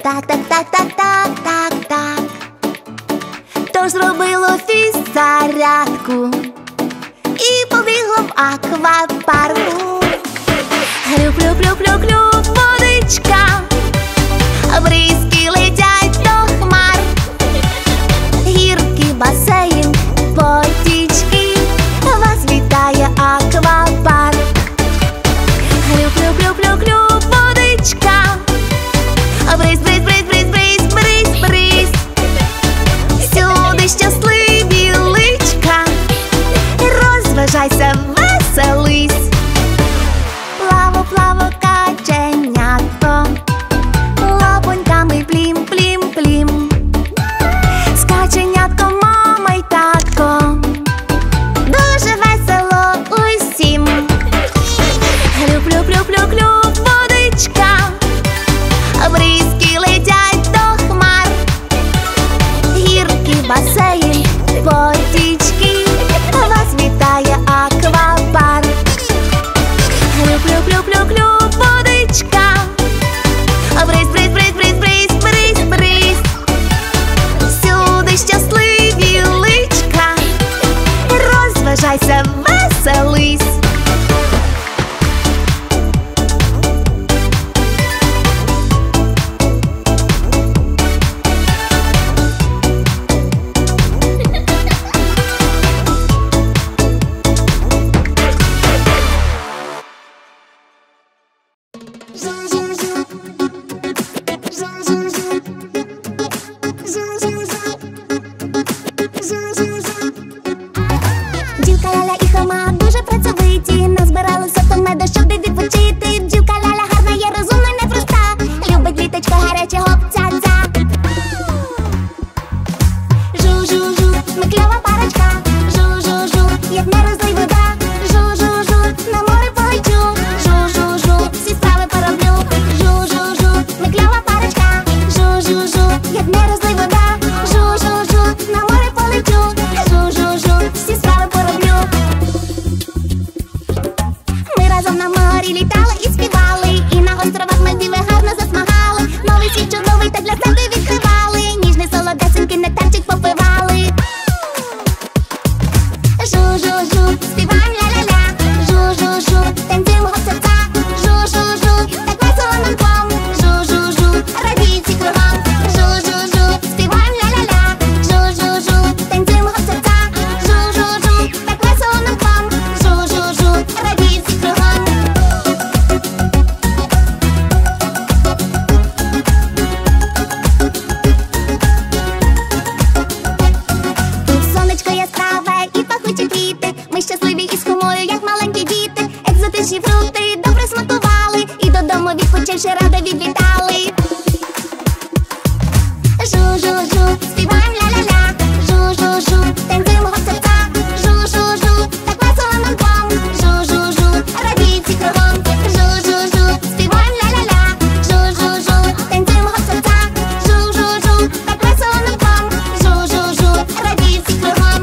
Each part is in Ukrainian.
Так. Тож зробило фіс зарядку і побігло в аквапарку. Хлюп-хлюп-хлюп-хлюп, водичка, бризки летять до хмар, гірки, басейн, потічки, вас вітає аквапарк. Хлюп-хлюп-хлюп-хлюп, водичка, бриз, бриз, бриз, бриз, бриз, бриз, бриз. Всюди щасливі личка, розважайся, веселись. Плаво, плаво, каченятко, лапоньками плім, плім, плім. З каченятком мама й татко, дуже весело усім. Хлюп-хлюп-хлюп-хлюп, водичка, бризки летять до хмар, гірки, басейн, потічки, вас вітає аквапарк. Хлюп-хлюп-хлюп-хлюп, водичка, бриз, бриз, бриз, бриз, бриз, бриз, бриз. Всюди щасливі личка, розважайся, веселись. Бджілка Ляля і Хома дуже працьовиті, назбиралися то меду, щоб відпочити. Бджілка Ляля гарна є, розумна, непроста, любить літочка гаряче, гоп-ця-ця. Жу-жу-жу, ми кльова парочка. Жу-жу-жу, як не розлий вода. Жу-жу-жу, на море полечу. Жу-жу-жу, всі справи пороблю. Жу-жу-жу, ми кльова парочка. Жу-жу-жу, як не розлий вода. Жу-жу-жу, на море полечу. Жу-жу-жу, всі справи пороблю. Ми разом на морі літали і співали, і на островах Мальдіви гарно засмагали. Новий світ чудовий так для себе відкривали, ніжний солодесенький нектарчик попивали. Жу-жу-жу, співаємо ля-ля-ля. Жу-жу-жу, танцюємо гоп-ця-ця. Жу-жу-жу, так весело нам двом. Жу-жу-жу, радіють всі кругом. Жу-жу-жу, співаємо ля-ля-ля. Жу-жу-жу, танцюємо гоп-ця-ця. Жу-жу-жу, так весело нам двом. Жу-жу-жу, радіють всі кругом. Тут сонечко яскраве і пахучі квіти. Ми щасливі із Хомою, як маленькі діти. Екзотичні фрукти добре смакували, і додому відпочивши радо відлітали. Жу-жу-жу, співаємо ля-ля-ля. Жу-жу-жу, танцюємо гоп-ця-ця. Жу-жу-жу, так весело нам двом. Жу-жу-жу, радіють всі кругом. Жу-жу-жу, співаємо ля-ля-ля. Жу-жу-жу, танцюємо гоп-ця-ця. Жу-жу-жу, так весело нам двом. Жу-жу-жу, радіють всі кругом.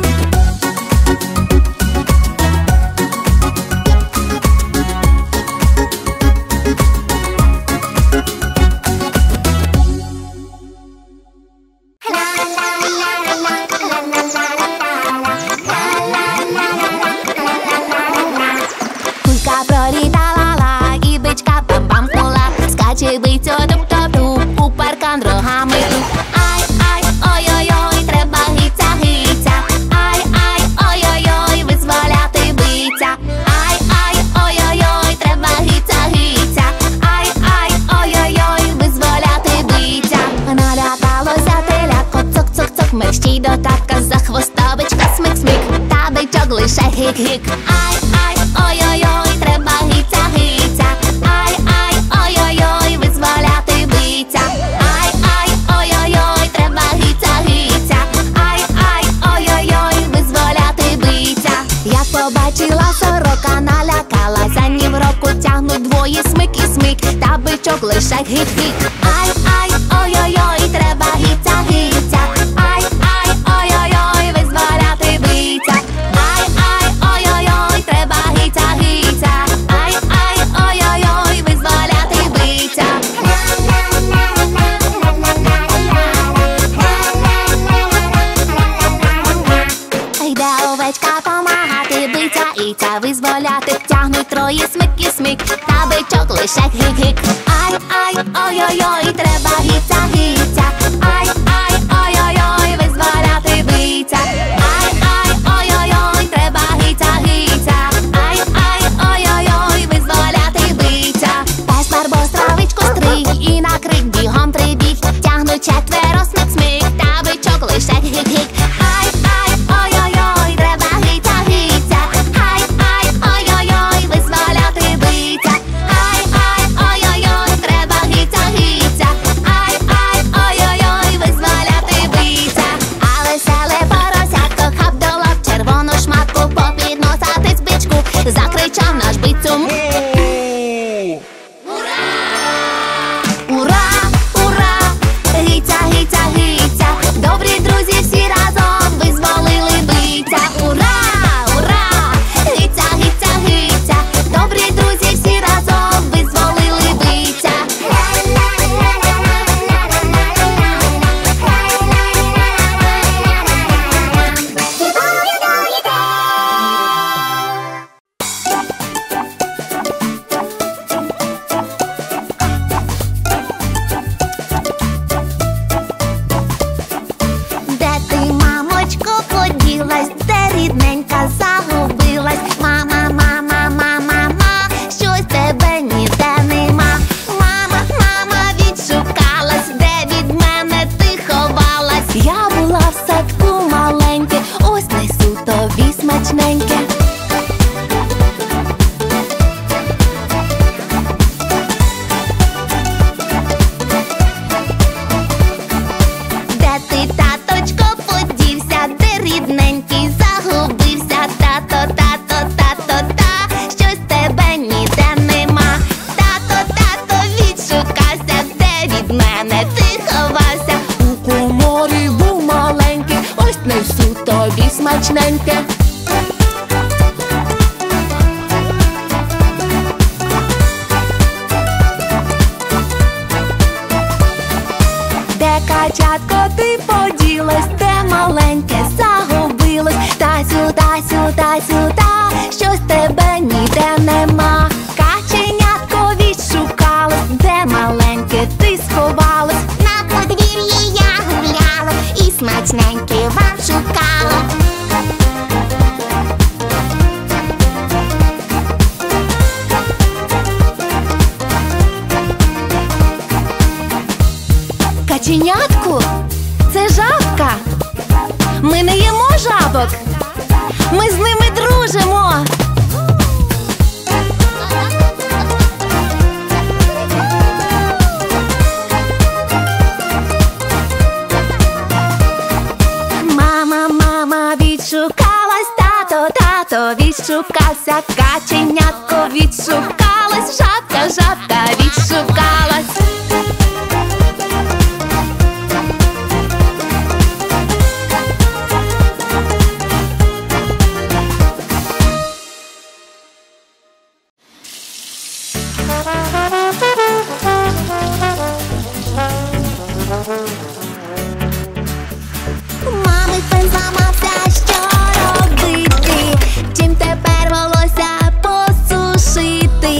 Кулька пролітала, і бичка бам-бамкнула. Скаче бицьо туп-топ-туп, у паркан рогами туп. Ай-ай, ой-ой-ой, треба гиця-гиця. Ай-ай, ой-ой-ой, визволяти биця. Ай-ай, ой-ой-ой, треба гиця-гиця. Ай-ай, ой-ой-ой, визволяти биця. Налякалося телятко, цок-цок-цок, мерщій до татка, за хвостовичка смик-смик, та бичок лише гик-гик. Ай-ай, ой-ой-ой, треба гиця-гиця. Ай-ай, ой-ой-ой, визволяти биця. Ай-ай, ой-ой-ой, треба гиця-гиця. Ай-ай, ой-ой-ой, визволяти биця. Як побачила сорока, налякалася, ні в року тягнуть двоє смик і смик, та бичок лише гик-гик. Ай-ай, ой-ой-ой, треба гиця-гиця. Ай-ай, ой-ой-ой, визволяти биця. Ай-ай, ой-ой-ой, треба гиця-гиця. Ай-ай, ой-ой-ой, визволяти биця. тягнуть троє смик-смик, та бичок лише гик-гик. Ай-ай, ой-ой-ой, треба гиця-гиця. Ай-ай, ой-ой-ой, визволяти бийця. Ай-ай, ой-ой-ой, треба гиця-гиця. Ай-ай, ой-ой-ой, визволяти бийця. Пес Барбос травичку стриг і на крик бігом прибіг. Тягнуть четверо смик-смик, та бичок лише гик-гик. Ай-ай, ой-ой-ой, треба гиця-гиця. Ай-ай, ой-ой-ой, визволяти бийця. Ай-ай, ой-ой-ой, треба гиця-гиця. Ай-ай, ой-ой-ой, визволяти бийця. А веселе поросятко хапдало в червону шматку, попід носа тицьбичку закричав наш бицю. Ура, ура, гиця, гиця, гиця, добрі друзі всі разом визволили бийця. Ура, ура, гиця, гиця, гиця, добрі друзі всі разом визволили бийця. Де ти, мамочко, поділась, де рідненька загубилась? Мама, мама, мама, мама, щось тебе ніде нема. Мама, мама, відшукалась, де від мене ти ховалась? Я була в садку маленьке, ось несу тобі смачненьке. Де ти, таточко, подівся, де рідненький загубився? Тато, тато, тато, та, щось тебе ніде нема. Тато, тато, відшукався, де від мене ти ховався? У коморі був маленький, ось несу тобі смачненьке. Де качатко ти поділась, де маленьке загубилось? Тасю, тасю, тасю, та, щось тебе ніде нема. Каченятко відшукалось, де маленьке ти сховалось? На подвір'ї я гуляла і смачненьке вам шукала. Каченятку? Це жабка. Ми не їмо жабок. Ми з ними дружимо. Мама, мама, відшукалась, тато, тато, відшукався, каченятко відшукалась, жабка, жабка відшукалась. Мами пен зламався, що робити? Чим тепер волосся посушити?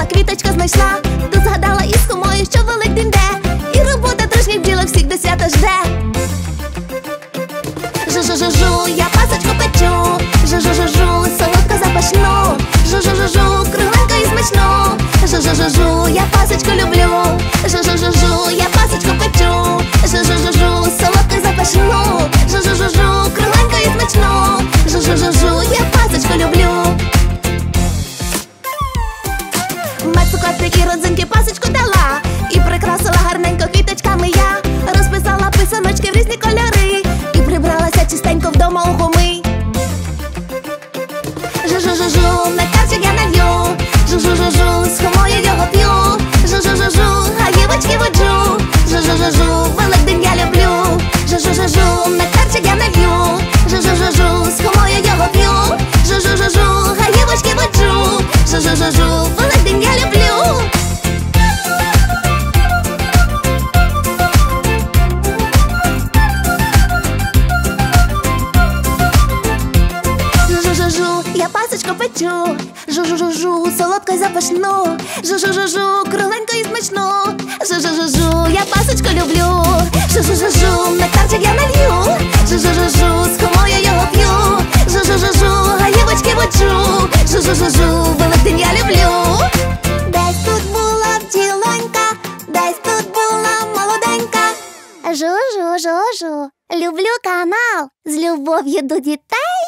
квіточка знайшла. Ти згадала із кумою, що Великдень де, і робота трошки бджілок всіх до свята жде. Жу-жу-жу-жу, я пасочку печу. Жу-жу-жу-жу, солодко запашну. Жу-жу-жу-жу, кругленько і смачну. Жу-жу-жу-жу, я пасочку люблю. Жу-жу-жу-жу, я пасочку печу. Жу-жу-жу-жу, солодко і запашну. Жу-жу-жу-жу, кругленько і смачну. Жу-жу-жу-жу, я пасочку люблю. Мать цукатики, родзинки, пасочку дала. І прикрасила гарненько квіточками я. Розписала писаночки в різні кольори. І прибралася чистенько вдома у хуми. Жу-жу-жу-жу, нектарчик я налью. Жу-жу-жу-жу, з хумою його п'ю. Жу-жу-жу-жу, гаївочки воджу. Жу-жу-жу-жу, Великдень я люблю. Жу-жу-жу-жу, нектарчик я налью. Жу-жу-жу-жу, з хумою його п'ю. Жу-жу-жу-жу, гаївочки воджу. Жу-жу-жу-жу, Великдень я люблю. Жу-жу-жу-жу, я пасочку печу. Жу-жу-жу-жу, солодко й запашну. Жу-жу-жу-жу, кругленько і смачну. Жу-жу-жу-жу, я пасочку люблю. Жу-жу-жу-жу, нектарчик я налью. Жу-жу-жу-жу, з хумою його п'ю. Жу-жу-жу-жу, гаївочки воджу. Жу-жу-жу-жу, Великдень я люблю. Десь тут була бджілонька, десь тут була молоденька. Жу-жу-жу-жу, люблю канал з любов'ю до дітей.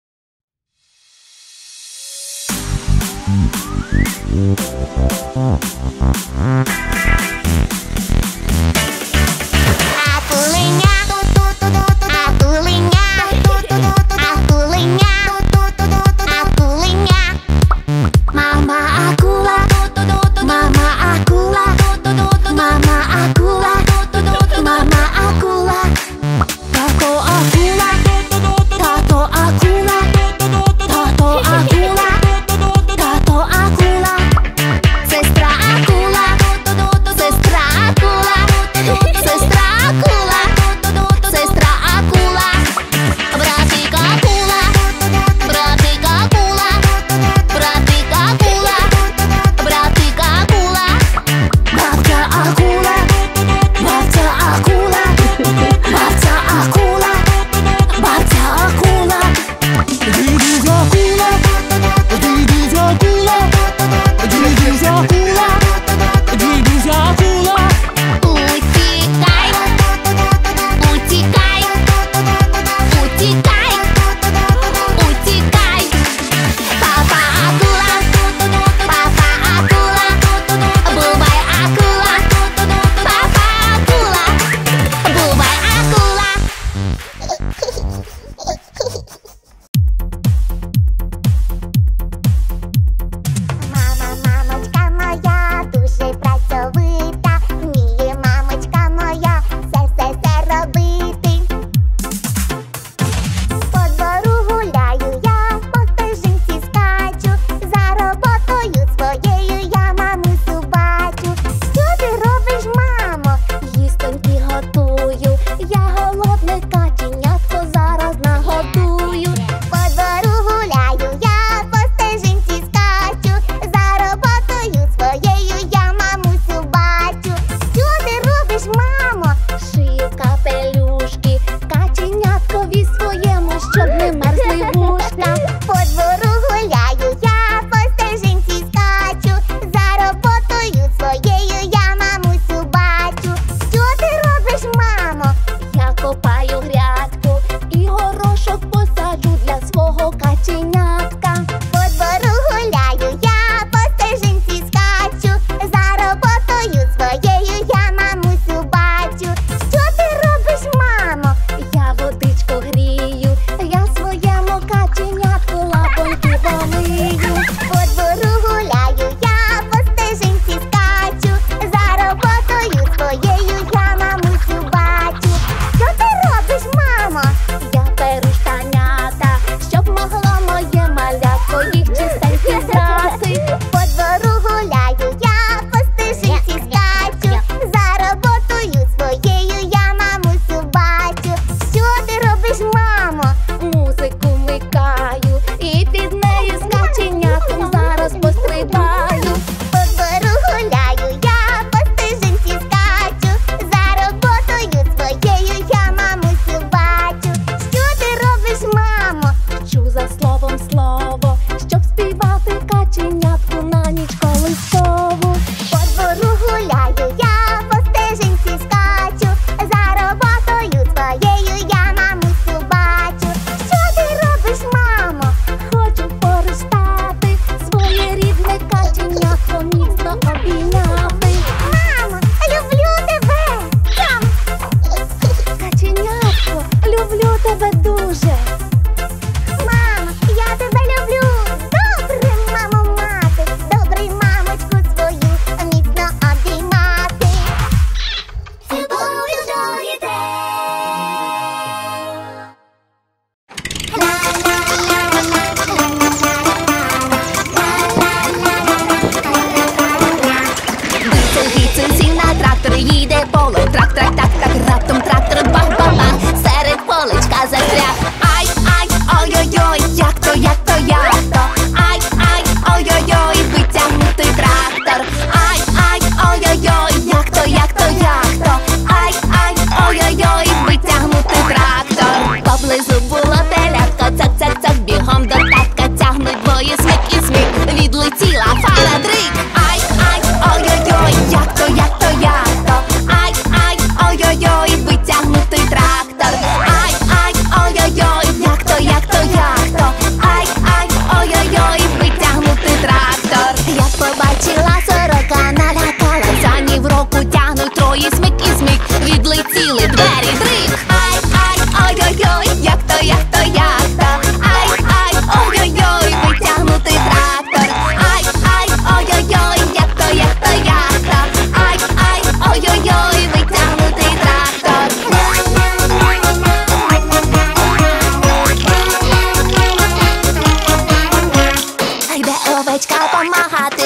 Акулиня, акулиня, акулиня, акулиня. Мама акула, мама акула, мама акула, мама акула. Тато акула, тато акула, тато акула, тато акула. Сестра акула,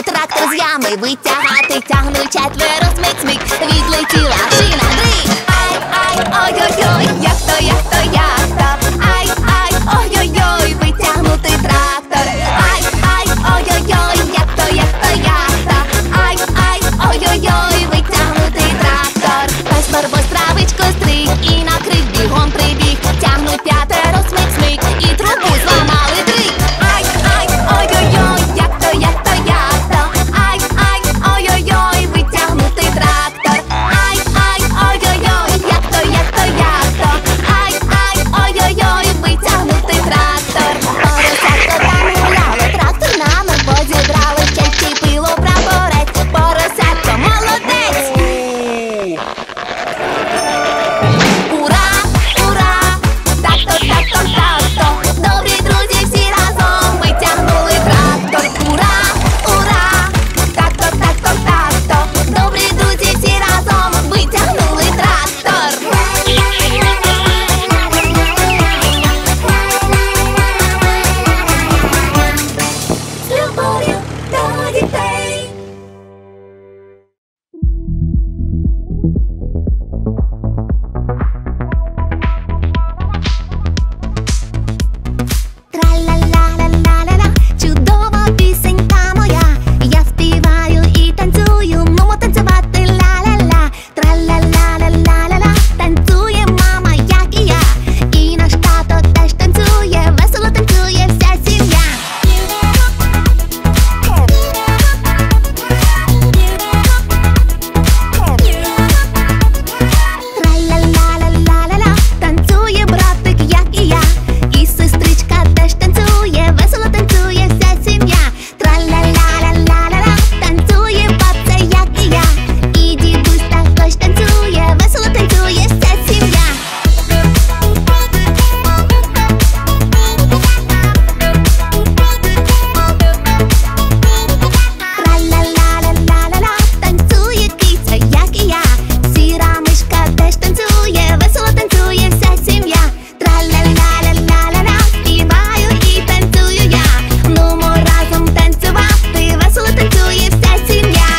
трактор з ями витягати, тягнуть четверо, смик-смик, відлетіла шина, дриг. Ай, ой-ой-ой, як то, як то, як то. Ай, ой-ой-ой, витягнути трактор. Ай, ой-ой-ой, як то, як то, як то. Ай, ой-ой-ой, витягнути трактор. Пес Барбос травичку стриг і на крик бігом прибіг. Тягнуть п'ятеро, смик-смик, і трубу зламали дриг. Ай, ой-ой-ой, як то, як то, як то. Ай, ой-ой-ой, витягнути трактор. Ай, ой-ой-ой, як то, як то, як то. Ай, ой-ой-ой, витягнути трактор. Поросятко там гуляло, трактор нами позібрали, ще вчепило прапорець. Поросятко молодець. Ура, ура, так-то, так-то, так-то. Добрі друзі всі разом витягнули трактор. Ура, ура, так-то, так-то, так-то. Добрі друзі всі разом витягнули трактор. З любов'ю до дітей. Тра-ля-ля-ля-ля-ля-ля, чудова пісенька моя. Я співаю і танцюю, нумо танцювати ля-ля-ля. Тра-ля-ля-ля-ля-ля-ля, танцює мама, як і я. І наш тато теж танцює, весело танцює вся сім'я. Тра-ля-ля-ля-ля-ля-ля, танцює братик, як і я. І сестричка теж танцює, весело танцює вся сім'я. Тра-ля-ля-ля-ля-ля-ля, танцює бабця, як і я. І дідусь також танцює, весело танцює вся сім'я. Тра-ля-ля-ля-ля-ля-ля, танцює киця, як і я. Сіра мишка теж танцює, весело танцює вся сім'я. Тра-ля-ля-ля-ля-ля-ля, співаю і танцюю я. Нумо разом танцювати, весело танцює вся сім'я.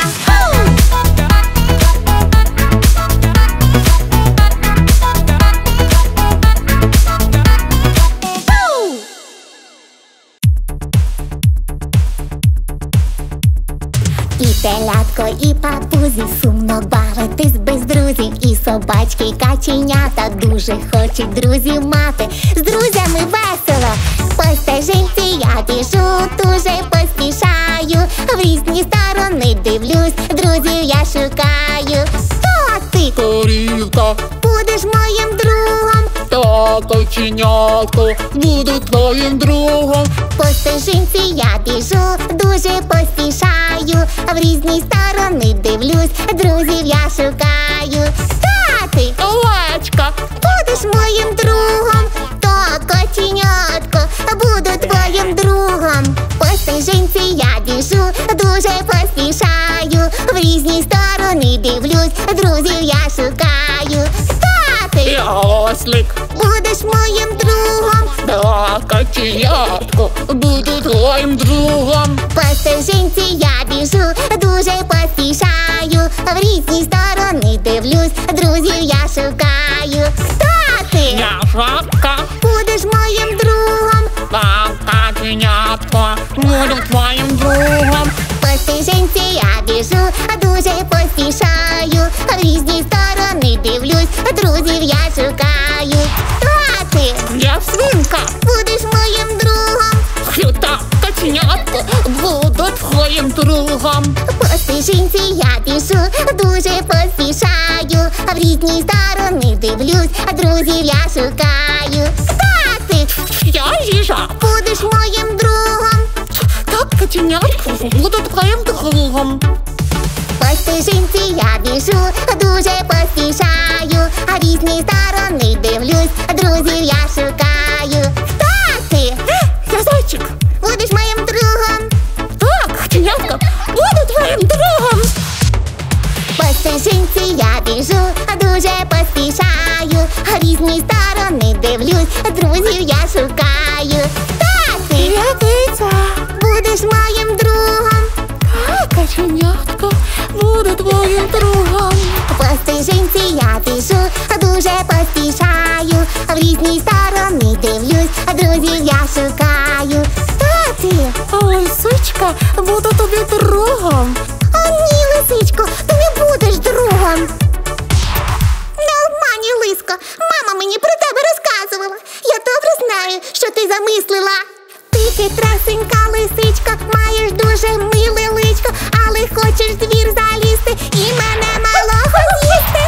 І телятко, і папузі сумно бавитись без друзів. І собачки, і каченята дуже хочуть друзів мати. З друзями весело, по стежинці я біжу, дуже поспішаю. В різні сторони дивлюсь, друзів я шукаю. Хто ти? Тарілка, Будеш моїм другом. та каченятко, буду твоїм другом. По стежинці я біжу, дуже поспішаю. В різні сторони дивлюсь, друзів я шукаю. Хто ти? Овечка, Будеш моїм другом. Так, котенятко, буду твоїм другом. По стежинці я біжу, дуже поспішаю. В різні сторони дивлюсь, друзів я шукаю. Хто ти? я ослик, Будеш моїм другом. та каченятко, буду твоїм другом. По стежинці я біжу, дуже поспішаю. В різні сторони дивлюсь, друзів я шукаю. Хто ти? Я жабка, Будеш моїм другом. та каченятко, буду твоїм другом. По стежинці я біжу, дуже поспішаю. В різні сторони дивлюсь, друзів я шукаю. Хто ти? Я свинка, Будеш моїм другом. та каченятко, буду твоїм другом. По стежинці я біжу, дуже поспішаю. В різні сторони дивлюсь, друзів я шукаю. Хто ти? Я їжа, Будеш моїм другом. та каченятко, буду твоїм другом. По стежинці я біжу, дуже поспішаю. В різні сторони дивлюсь, друзів я шукаю. Хто ти? Я зайчик, Будеш моїм другом. так каченятко, буду твоїм другом. По стежинці я біжу, дуже поспішаю. В різні сторони дивлюсь, друзів я шукаю. Хто ти? Я киця, Будеш моїм другом. так не поспішаю, в різні сторони дивлюсь, друзів я шукаю. Хто ти? Лисичка, буду тобі другом. О, ні, лисичко, ти не будеш другом. Не обманюй, лиско, мама мені про тебе розказувала. Я добре знаю, що ти замислила. Ти хитресенька лисичко, маєш дуже миле личко, але хочеш в двір залізти і мене малого з'їсти.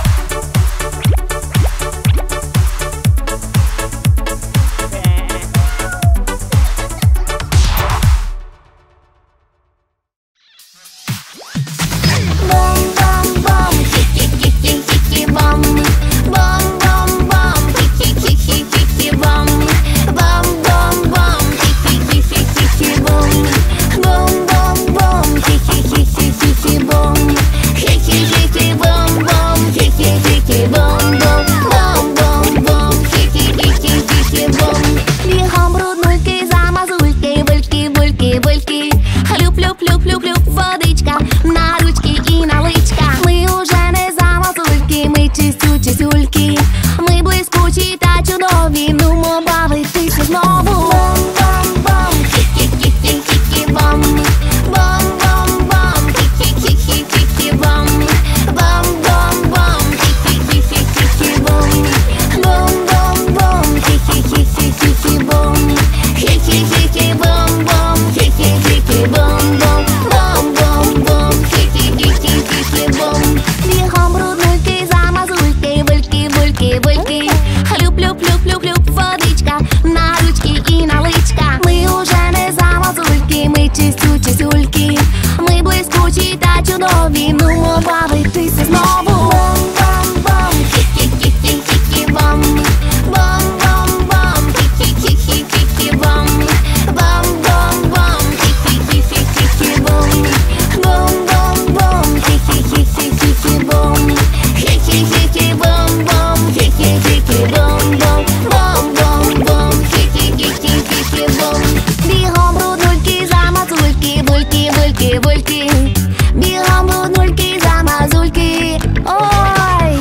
Бом-бом-бом, хі-хі-хі-хі-хі-бом. Бом-бом-бом, хі-хі-хі-хі-хі-бом. Бом-бом-бом, хі-хі-хі-хі-хі-бом. Бом-бом-бом, хі-хі-хі-хі-хі-бом. Хі-хі-хі-хі-бом-бом, хі-хі-хі-хі-бом-бом. Бом-бом-бом, хі-хі-хі-хі-хі-бом. Бігом бруднульки, замазульки, бульки-бульки-бульки. Хлюп-люп-люп-люп-люп, водичка на ручки і на личка. Ми уже не замазульки, ми чистю-чистюльки. Ми блискучі та чудові, нумо бавитися знову. Бом-бом-бом, хі-хі-хі-хі-хі-бом. Бом-бом-бом, хі-хі-хі-хі-хі-бом. Бом-бом-бом, хі-хі-хі-хі-хі-бом. Бом-бом-бом, хі-хі-хі-хі-хі-бом. Хі-хі-хі-хі-бом-бом, хі-хі-хі-хі-бом-бом. Бом-бом-бом, хі-хі-хі-хі-хі-бом. Бігом бруднульки, замазульки, бульки-бульки-бульки. Хлюп-люп-люп-люп-люп, водичка на ручки і на личка. Ми уже не замазульки, ми чистю-чистюльки. Ми блискучі та чудові, нумо бавитися знову. Бом-бом-бом, хі-хі-хі-хі-хі-бом. Бом-бом-бом, хі-хі-хі-хі-хі-бом. Бом-бом-бом, хі-хі-хі-хі-хі-бом. Бом-бом-бом, хі-хі-хі-хі-хі-бом. Хі-хі-хі-хі-бом-бом, хі-хі-хі-хі-бом-бом. Бом-бом-бом, хі-хі-хі-хі-хі-бом. Бігом бруднульки, замазульки, бульки-бульки-бульки. Бігом бруднульки, замазульки. Ой!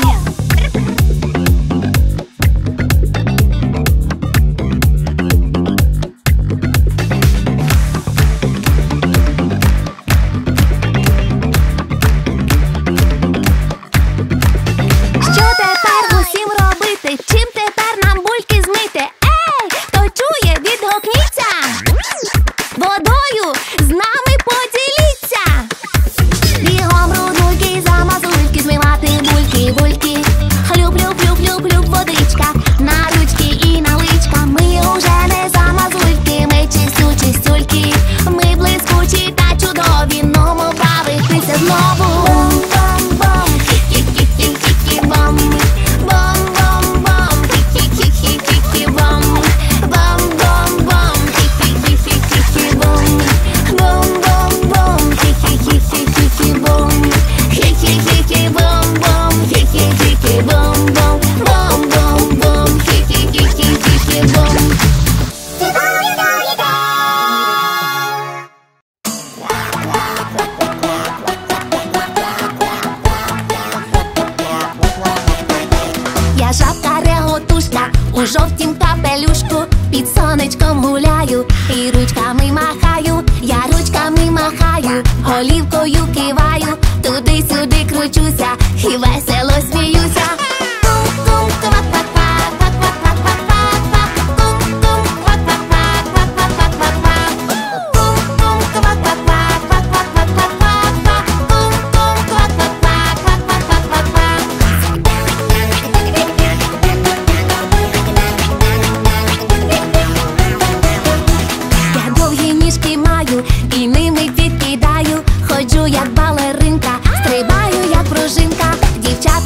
Що тепер усім робити? Чим тепер нам бульки змити? Ей, хто чує, відгукніться! Водою з нами поділіться! Бігом бруднульки, замазульки, змивати бульки-бульки. Хлюп-люп-люп-люп-люп, водичка на ручки і на личка. Ми уже не замазульки, ми чистю-чистюльки. Ми блискучі та чудові, нумо бавитися знову. Бом-бом-бом, хі-хі-хі-хі-хі-бом. Бом-бом-бом, хі-хі-хі-хі-хі-бом. Бом-бом-бом, хі-хі-хі-хі-хі-бом. Бом-бом-бом, хі-хі-хі-хі-хі-бом. Хі-хі-хі-хі-бом-бом, хі-хі-хі-хі-бом-бом. Бом-бом-бом, хі-хі-хі-хі-хі-бом. Я жабка-реготушка у жовтім капелюшку, під сонечком гуляю і ручками махаю. Я ручками махаю, голівкою киваю, туди-сюди кручуся і весело сміюся. Кум-кум, квак-квак-квак, квак-квак-квак-квак-квак. Кум-кум, квак-квак-квак, квак-квак-квак-квак. Кум-кум, квак-квак-квак, квак-квак-квак-квак-квак. Кум-кум, квак-квак-квак, квак-квак-квак-квак. Я довгі ніжки маю і ними підкидаю. Ходжу як балеринка, стрибаю як пружинка. Дівчата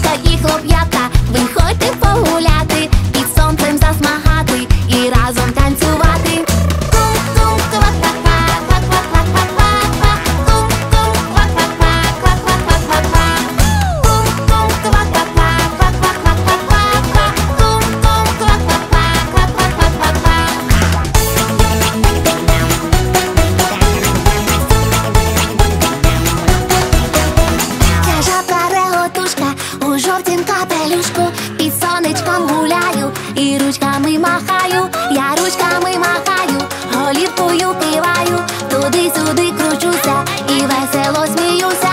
танцюю, киваю, туди-сюди кручуся і весело сміюся.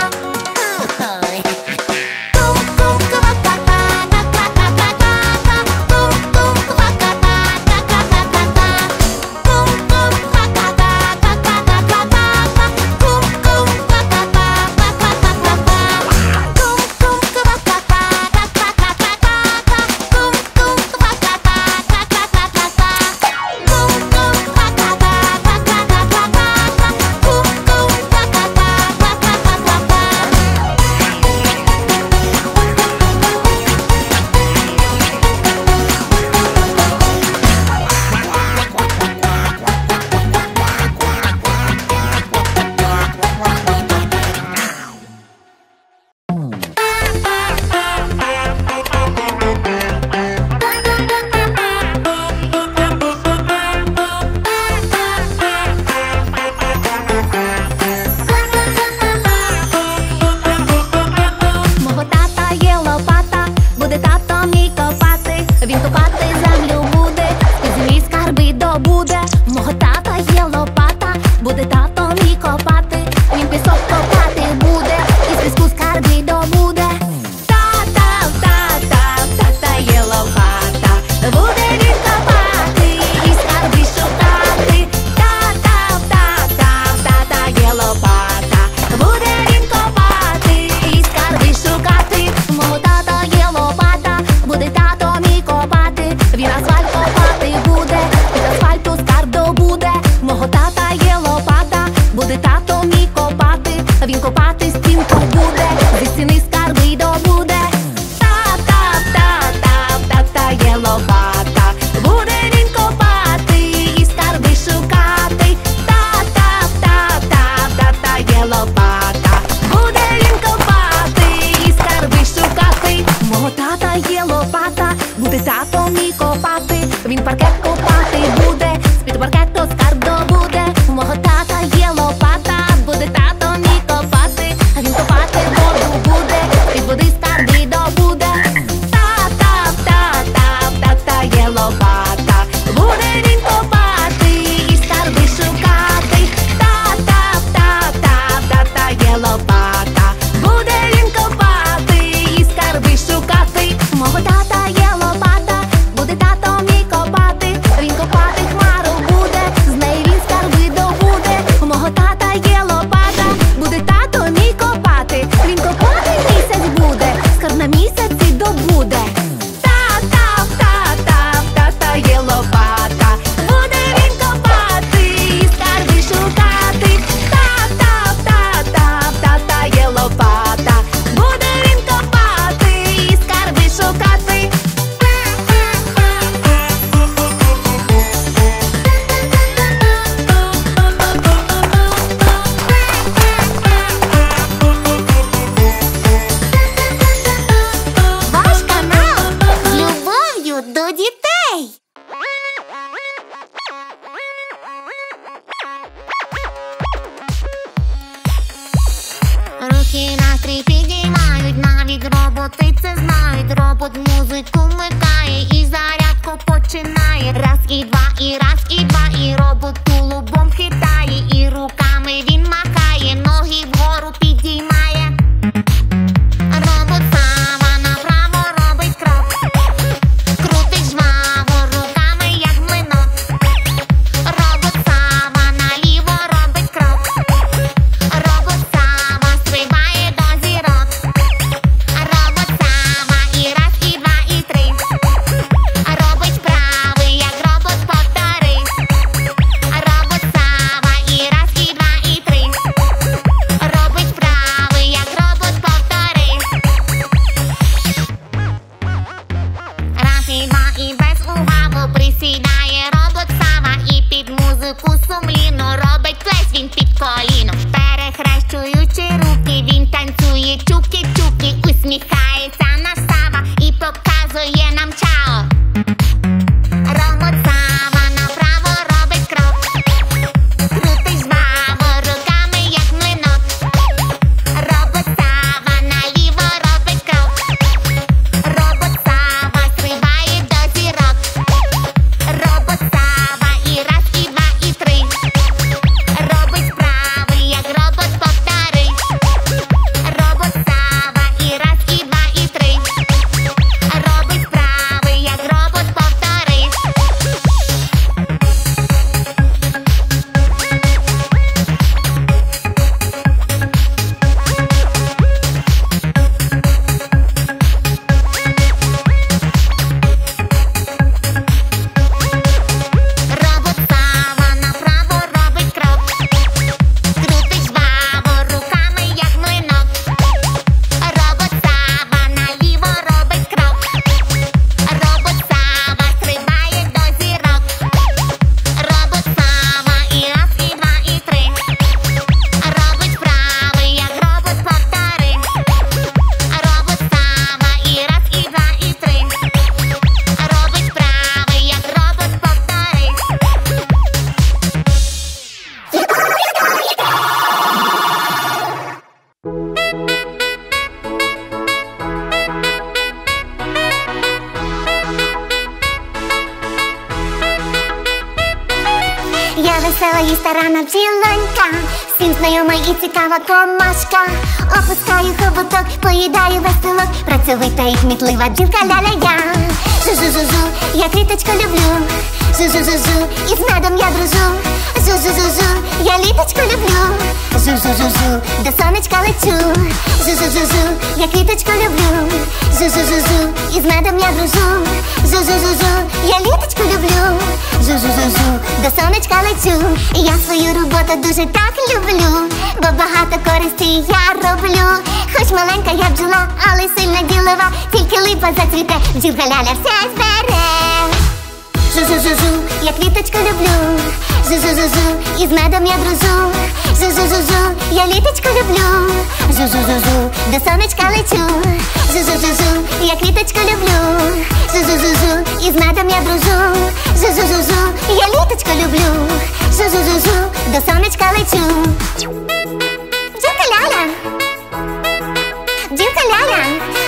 Я весела і старана бджілонька, всім знайома і цікава комашка. Опускаю хоботок, поїдаю весь пилок, працьовита і кмітлива бджілка ля-ля-я. Жу-жу-жу-жу, я квіточку люблю. Жу-жу-жу-жу, і з медом я дружу. Жу-жу-жу-жу, я літочку люблю. Жу-жу-жу-жу, до сонечка лечу. Жу-жу-жу-жу, я квіточку люблю. Жу-жу-жу-жу, і з медом я дружу. Жу-жу-жу-жу, я літочку люблю. Жу-жу-жу-жу, до сонечка лечу. Я свою роботу дуже так люблю, бо багато користі я роблю. Хоч маленька я бджола, але сильна ділова, тільки липа зацвіте, бджілка ляля все збере. Жу-жу-жу-жу, я квіточку люблю. Жу-жу-жу-жу, і з медом я дружу. Жу-жу-жу-жу, я літочку люблю. Жу-жу-жу-жу, до сонечка лечу. Жу-жу-жу-жу, я квіточку люблю. Жу-жу-жу-жу, і з медом я дружу. Жу-жу-жу-жу, я літочку люблю. Жу-жу-жу-жу, до сонечка лечу. Бджілка ляля, бджілка ляля.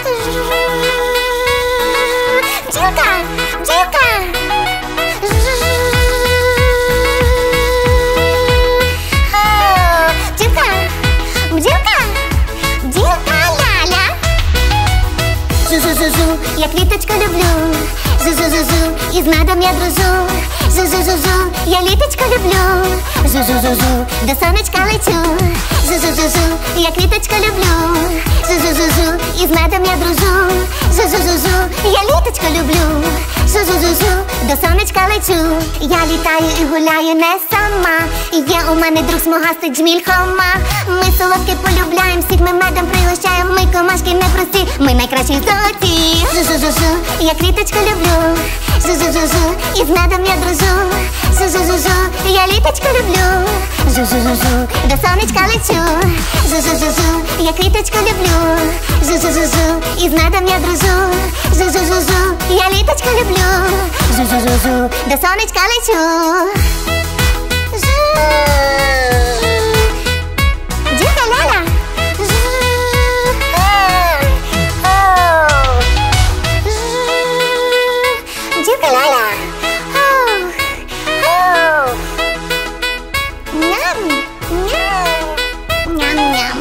Бджілка, бджілка. Жу-жу-жу-жу, я квіточку люблю. Жу-жу-жу-жу, і з медом я дружу. Жу-жу-жу-жу, я літочку люблю. Жу-жу-жу-жу, до сонечка лечу. Жу-жу-жу-жу, я квіточку люблю. Жу-жу-жу-жу, і з медом я дружу. Жу-жу-жу-жу, я літочку люблю. Жу-жу-жу-жу, до сонечка лечу. Я літаю і гуляю не сама. Є у мене друг смугастий джміль Хома. Ми солодке полюбляєм, всіх ми медом пригощаєм. Ми комашки непрості, ми найкращі в золоті. Жу-жу-жу-жу, я квіточку люблю. Жу-жу-жу-жу, і з медом я дружу. Жу-жу-жу-жу, я літочку люблю. Жу-жу-жу-жу, до сонечка лечу. Жу-жу-жу-жу, я квіточку люблю. Жу-жу-жу-жу, і з медом я дружу. Жу-жу-жу-жу, я літочку люблю. Жу-жу-жу-жу, до сонечка лечу. Бджілка ляля. Бджілка ляля. Ням-ням.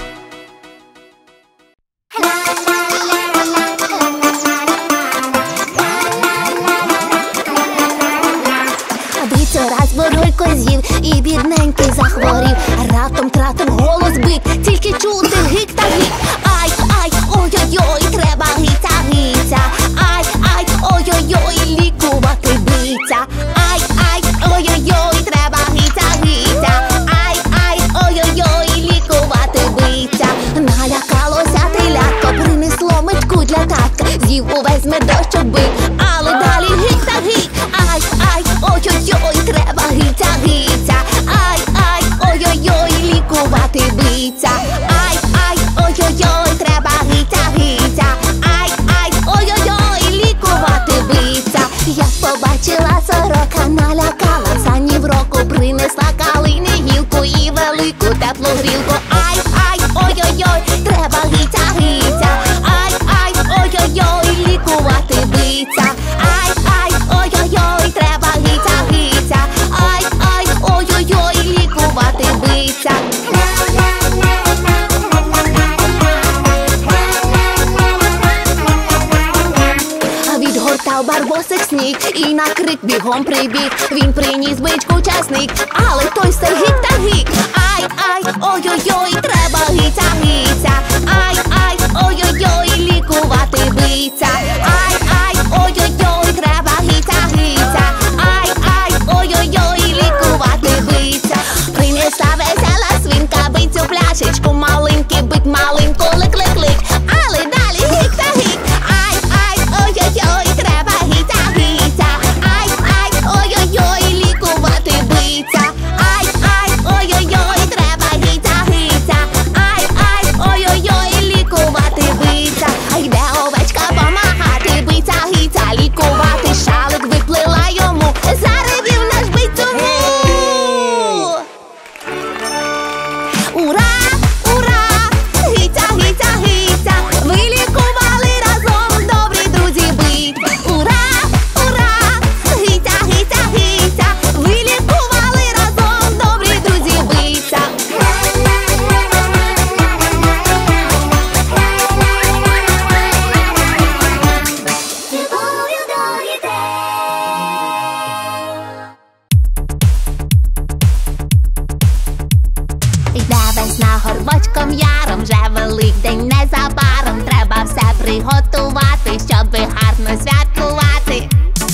Раз Боролько з'їв і бідненький захворів. Ратом-тратом голос бик, тільки чути гик та гик. Ай-ай, ой-ой-ой, треба гиця-гиця. Ай-ай, ой-ой-ой, лікувати биця. Ай-ай, ой-ой-ой, треба гиця-гиця. Ай-ай, ой-ой-ой, лікувати биця. Налякалося телятко, принесло мичку для татка. З'їв увесь медощок бик, але далі гик та гик. Ай-ай, ой-ой-ой, треба гиця-гиця. Ай-ай, ой-ой-ой, лікувати биця. Ай-ай, ой-ой-ой, треба гиця-гиця. Ай-ай, ой-ой-ой, лікувати биця. Я побачила сорока, налякалася ні в року. Принесла калини гілку і велику теплу грілку. Ай-ай, ой-ой-ой, треба гиця-гиця. Ай-ай, ой-ой-ой, лікувати биця. Ай-ай, ой-ой-ой, треба гиця-гиця. Ай-ай, ой-ой-ой, лікувати биця. Відгортав барбосик сніг і на крик бігом прибіг. Він приніс бичку часник, але той все гик та гик. Ай-ай, ой-ой-ой, треба гиця-гиця. Ай-ай, ой-ой-ой, лікувати биця. Ай-ай, ой-ой-ой, треба гиця-гиця. Ай-ай, ой-ой-ой, лікувати биця. Принесла весела свинка бицю пляшечку, маленький бик, маленько лик-лик-лик. Але далі гик та гик. Ай-ай, ой-ой-ой, треба гиця-гиця. Ай-ай, ой-ой-ой, лікувати биця. Ай-ай, ой-ой-ой, треба гиця-гиця. Ай-ай, десь на горбочком яром, вже Великдень незабаром. Треба все приготувати, щоби гарно святкувати.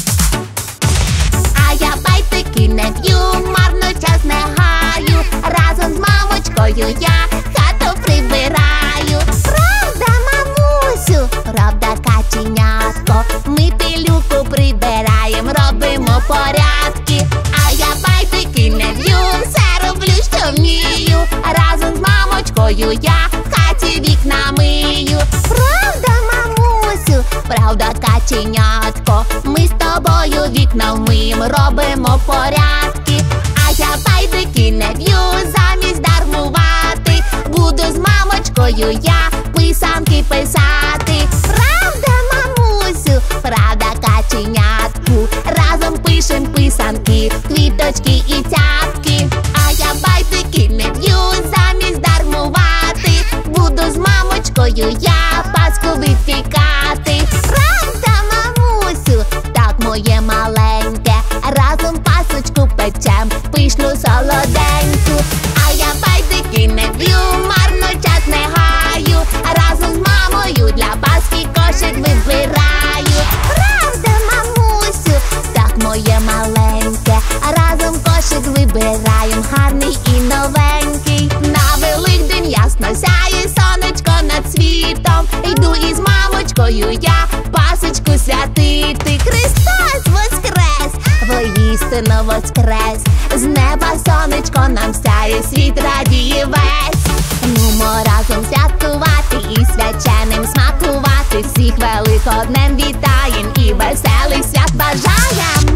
А я байтики не б'ю, марно час не гаю. Разом з мамочкою я хату прибираю. Правда, мамусю? Правда, каченятко? Ми пилюку прибираєм, робимо порядки. А я байтики не б'ю, все роблю, що вмію. Разом з мамочкою я в хаті вікна мию. Правда, мамусю? Правда, каченятко? Ми з тобою вікна вмиєм, робимо порядки. А я байдики не б'ю, замість дармувати буду з мамочкою я писанки писати. Правда, мамусю? Правда, каченятку? Разом пишем писанки, квіточки і цятки. А я байдики не б'ю, замість дармувати буду з мамочкою я паску випікати. Правда, мамусю? Так, моє маленьке, разом пасочку печем, пишну солоденьку. А я байдики не б'ю, марно час не гаю. Разом з мамою для паски кошик вибираю. Правда, мамусю? Так, моє маленьке, разом кошик вибираєм, гарний і новенький. На Великдень ясно сяє сонечко над світом. Йду із мамочкою я пасочку святити. Христос воскрес! Воістину воскрес! З неба сонечко нам сяє, світ радіє весь. Нумо разом святкувати і свяченим смакувати. Всіх Великоднем вітаєм і веселих свят бажаєм.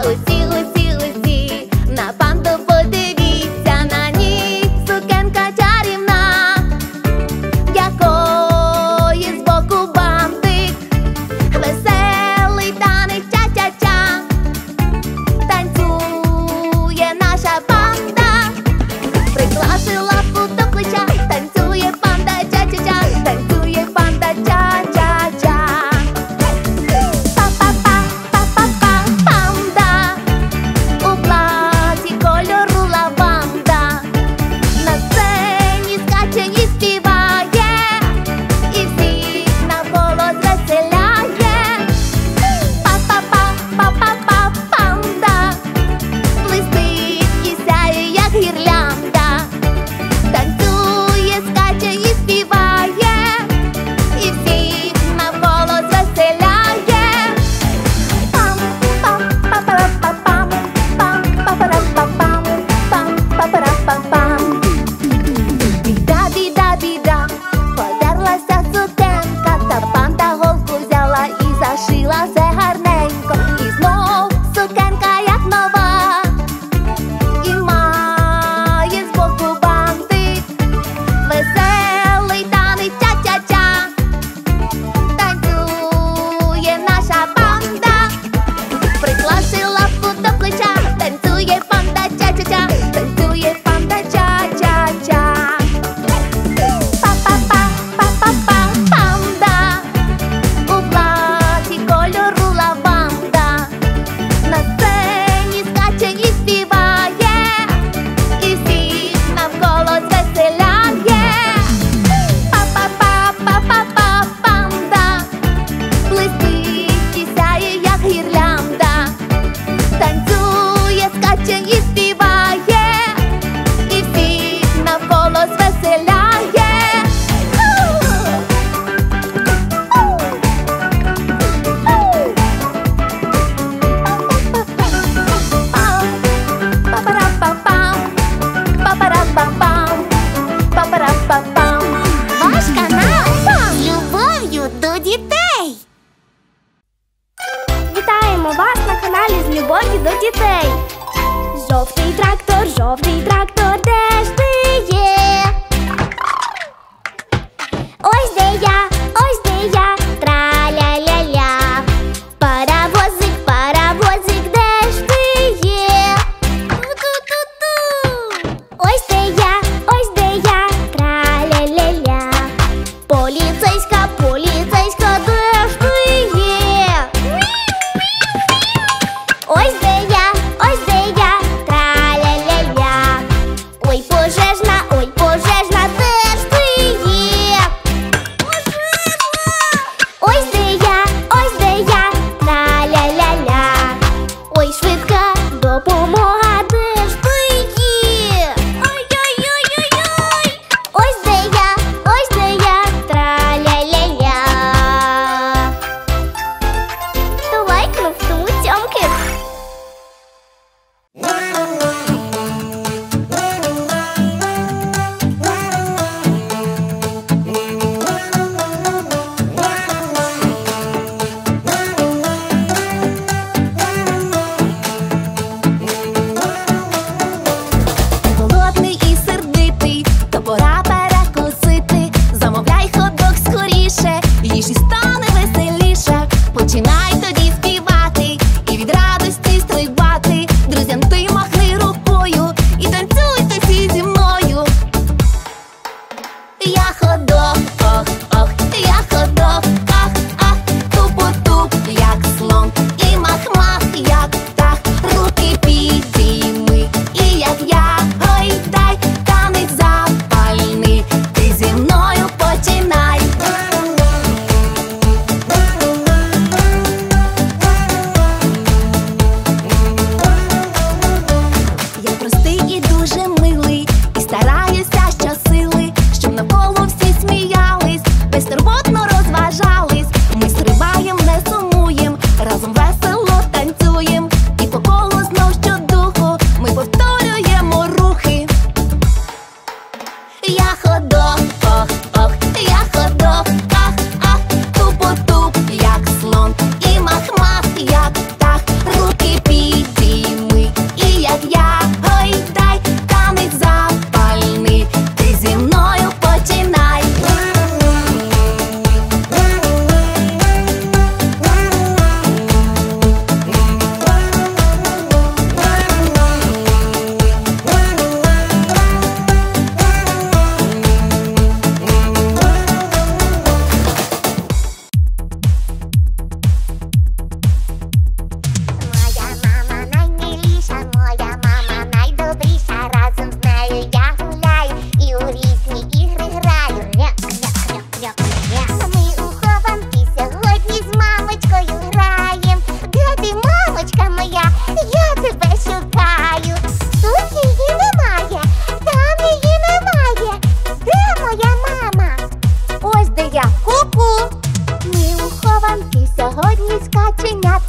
Усі, на панду подивіться, на ній сукенка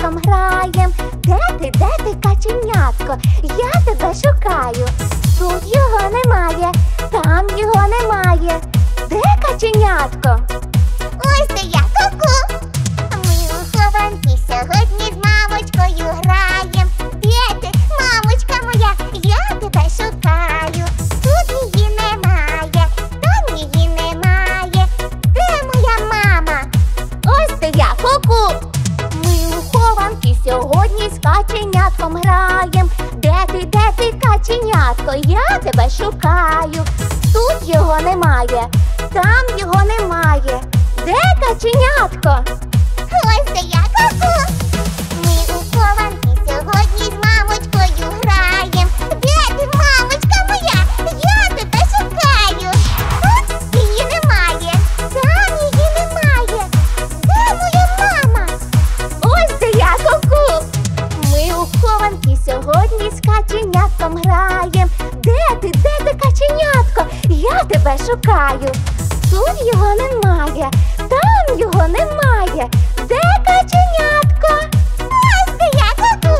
каченятком граєм. Де ти, каченятко? Я тебе шукаю. Тут його немає, там його немає. Де каченятко? Ось де я, ку-ку. Ми у хованки сьогодні з мамочкою граєм. Де ти, мамочка моя? Я тебе шукаю. Тут її немає, там її немає. Де моя мама? Ось де я, ку-ку. Ми у хованки сьогодні з каченятком граєм. Де ти, каченятко? Я тебе шукаю. Тут його немає, там його немає. Де каченятко? Ось де я, ку-ку. Ми у хованки сьогодні з мамочкою граєм. Де ти, мамочка моя? Я тебе шукаю. Тут її немає, там її немає. Де моя мама? Ось де я, ку-ку. Ми у хованки сьогодні з каченятком граєм. Де ти, каченятко? Я тебе шукаю. Тут його немає, там його немає. Де каченятко? Ось де я, ку-ку.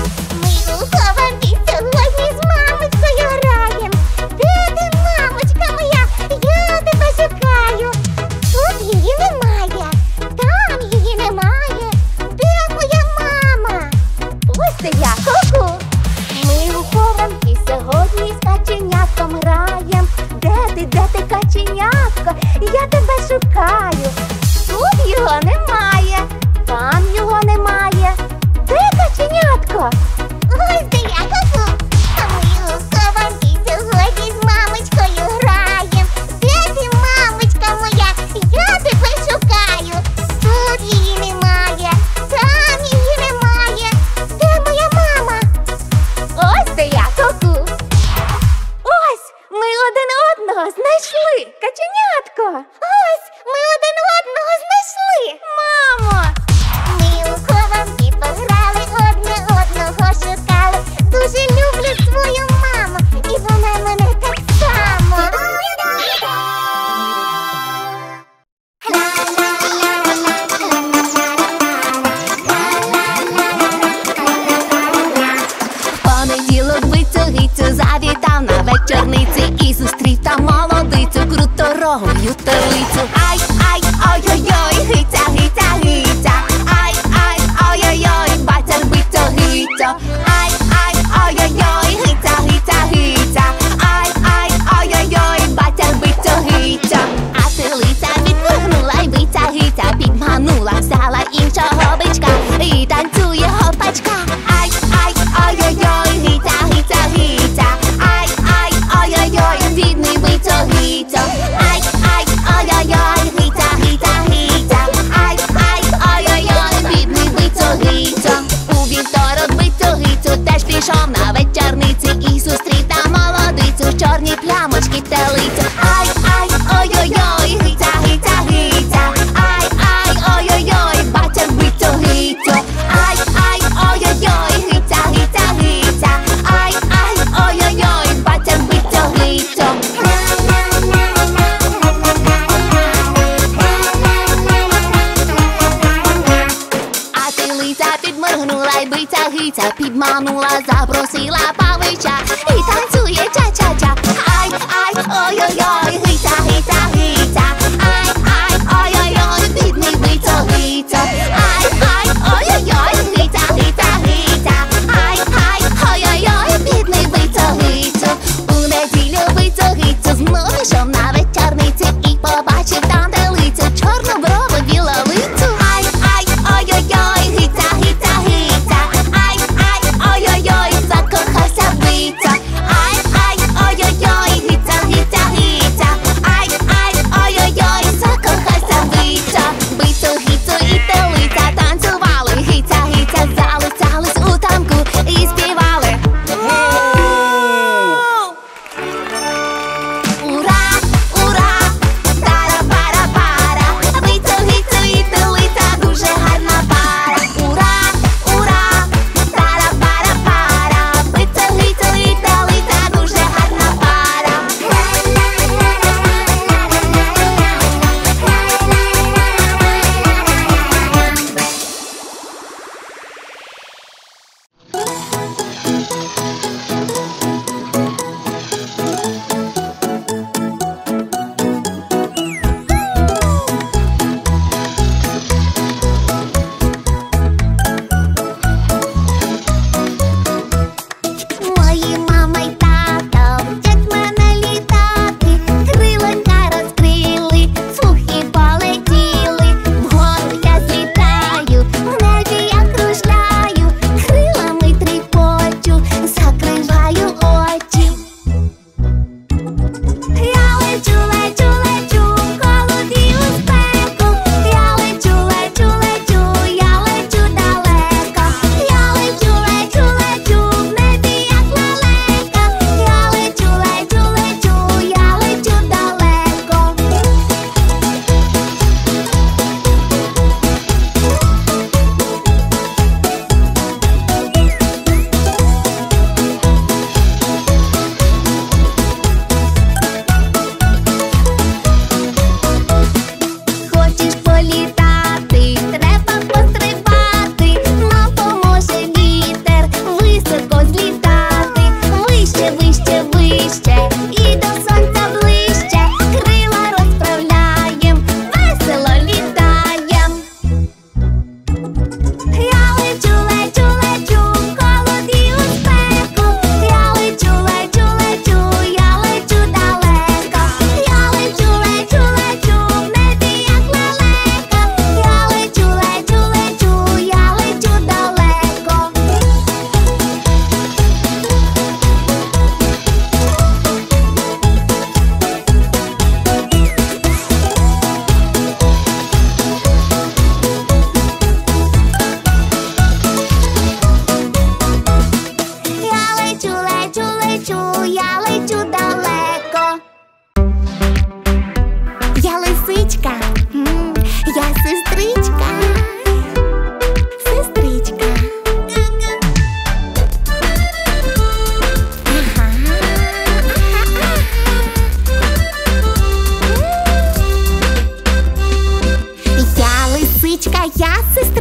Ми у хованки сьогодні з мамочкою граєм. Де ти, мамочка моя? Я тебе шукаю. Тут її немає, там її немає. Де моя мама? Ось де я, ку-ку. Ми у хованки сьогодні з каченятком граєм. Де ти, каченятко? Я тебе шукаю. Тут його немає, там його немає. Де каченятко? Ось де я, ку-ку. Ми у хованки сьогодні з мамочкою граєм. Де ти, мамочка моя? Я тебе шукаю. Тут її немає, там її немає. Де моя мама? Ось де я, ку-ку. Ось, ми один одного знайшли, каченятко. Ось, ми один одного знайшли, мамо. Ми у хованки пограли, одне одного шукали. Дуже люблю свою маму, і вона мене так само. Понеділок бицю-гицю завітав на вечорниці і зустрів там молодицю, круторогою телицю. Ай, ай, ой-ой-ой, гиця, гиця, гиця. Ай, ай, ой-ой-ой, бацяр, бицьо, гицьо. Ай, ай, ой-ой-ой, гиця, гиця, гиця. Ай, ай, ой-ой-ой, бацяр, бицьо, гицьо. А телиця відвернула й биця, гиця підманула, взяла іншого бичка і танцює гопачка. Ай, ай, ой-ой-ой, гиця, гиця, гиця. Ай, ай, ой-ой-ой, бідний бицьо, гицьо. Ай, ай, ой-ой-ой, гиця, гиця, гиця. Ай, ай, ой-ой-ой, бідний бицьо, гицьо. У вівторок бицьо, гицьо теж пішов на вечорниці і зустрів там молодицю, чорні плямочки телицю. Ай, ай, ой-ой-ой, гиця, гиця, гиця. Ай, ай, ой-ой-ой, бацяр, бицьо, гицьо. Ай, ай, ой-ой-ой, гиця, гиця, гиця. Ай, ай, ой-ой-ой, бацяр, бицьо, гицьо. А телиця підморгнула й биця, гиця підманула, запросила павича і танцює ча-ча-ча. Ай, ай, ой-ой-ой, гиця, гиця, гиця. Ай, ай, ой-ой-ой, бідний бицьо, гицьо. Ай, ай, ой-ой-ой, гиця, гиця, гиця. Ай, ай, ой-ой-ой, бідний бицьо, гицьо. У неділю бицьо, гицьо знов ішов на вечорниці і побачив там телицю, чорну брову, біловицю. Ай, ай, ой-ой-ой, гиця, гиця, гиця. Ай, ай, ой-ой-ой, закохався бицьо. Ай, ай, ой-ой-ой, гиця, гиця, гиця.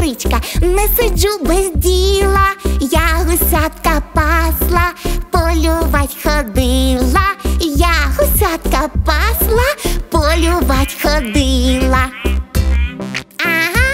сестричка, не сиджу без діла. Я гусятка пасла, полювать ходила. Я гусятка пасла, полювать ходила. Ага,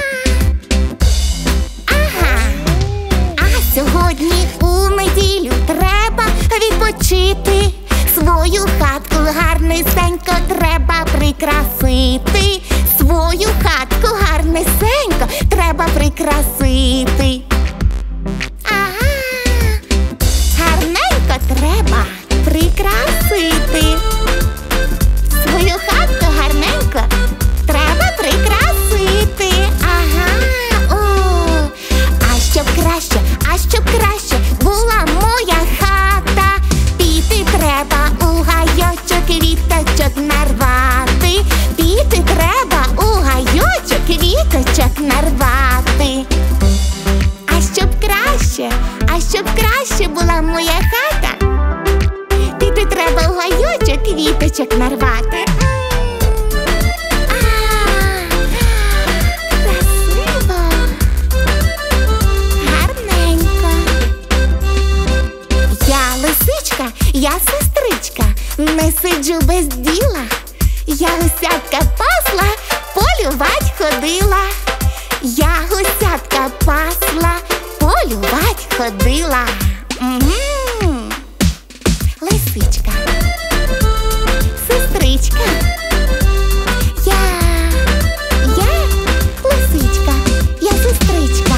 ага. А сьогодні у неділю треба відпочити. Свою хатку гарнесенько треба прикрасити. Свою хатку гарнесенько треба прикрасити. Ага, гарненько треба прикрасити. Свою хатку гарненько треба прикрасити. Ага, о, а щоб краще була моя хата, піти треба у гайочок, квіточок нарвати. Піти треба у гайочок, квіточок нарвати. А щоб краще була моя хата, піти треба у гайочок, квіточок нарвати. Красиво, гарненько. Я лисичка, я сестричка, не сиджу без діла. Я гусятка пасла, полювать ходила. Я гусятка пасла, полювать ходила. Лисичка, сестричка. Я лисичка, я сестричка.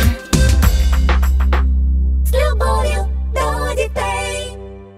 З любов'ю до дітей.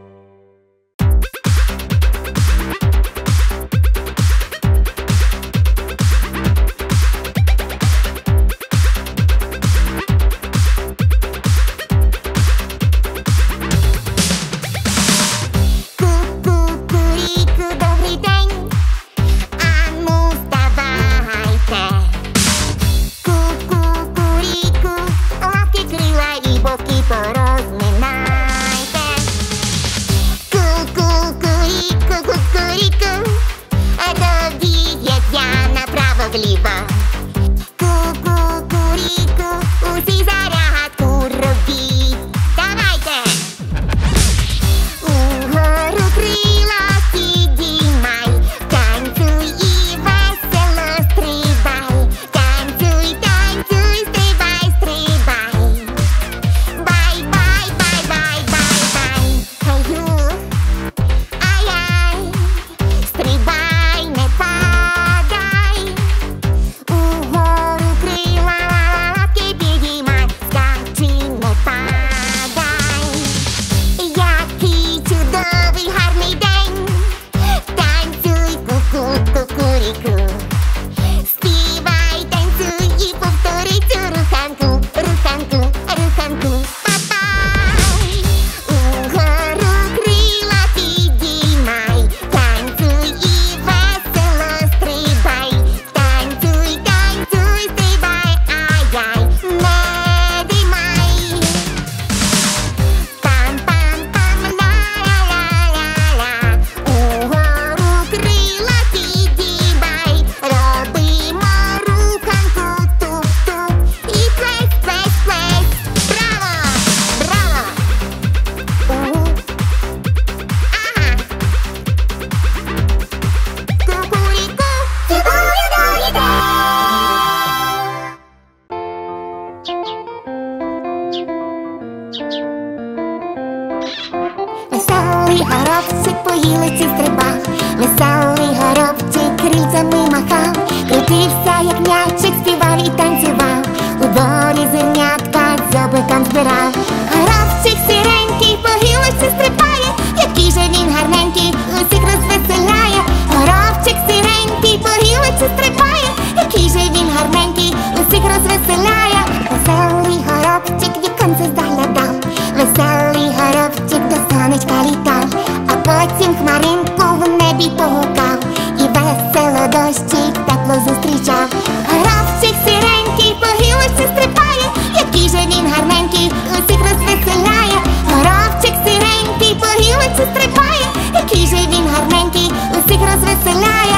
Веселий горобчик по гілиці стрибав, веселий горобчик крильцями махав, крутився, як м'ячик, співав і танцював, у дворі зернятка дзьобиком збирав. Горобчик сіренький по гілиці стрибає, який же він гарненький, усіх розвеселяє. Горобчик сіренький по гілиці стрибає, який же він гарненький, усіх розвеселяє. Веселий горобчик віконце заглядав, веселий горобчик до сонечка літав, а потім хмаринку в небі погукав і весело дощик тепло зустрічав. Горобчик сіренький по гілиці стрибає, який же він гарненький, усіх розвеселяє. Горобчик сіренький по гілиці стрибає, який же він гарненький, усіх розвеселяє.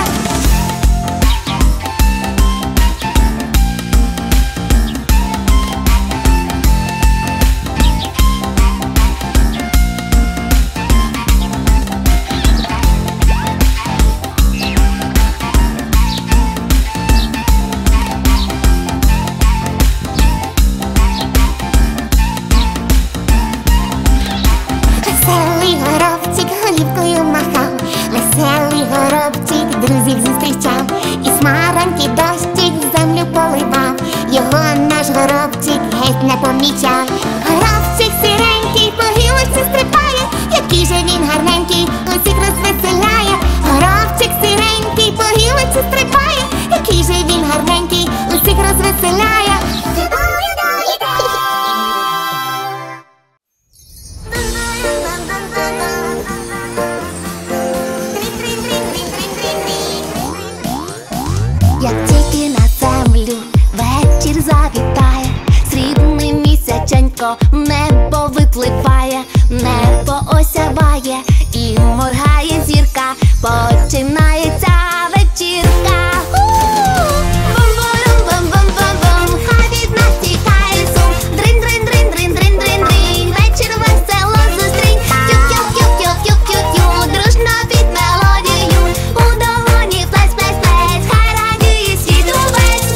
його наш горобчик геть не помічав. Горобчик сіренький по гілочці стрибає, який же він гарненький, усіх розвеселяє. Горобчик сіренький по гілочці стрибає, який же він гарненький, усіх розвеселяє. Як тільки на землю вечір завітає, срібний місяченько небо випливає, небо осяває і моргає зірка, починається вечірка. Бум-бум-бум-бум-бум-бум, хай від нас тікає сум. Дрин-дрин-дрин-дрин-дрин-дрин, вечір весело зустрінь. Тю-тю-тю-тю-тю-тю-тю, дружно під мелодію, у долоні плесь-плесь-плесь, хай радіє світ увесь.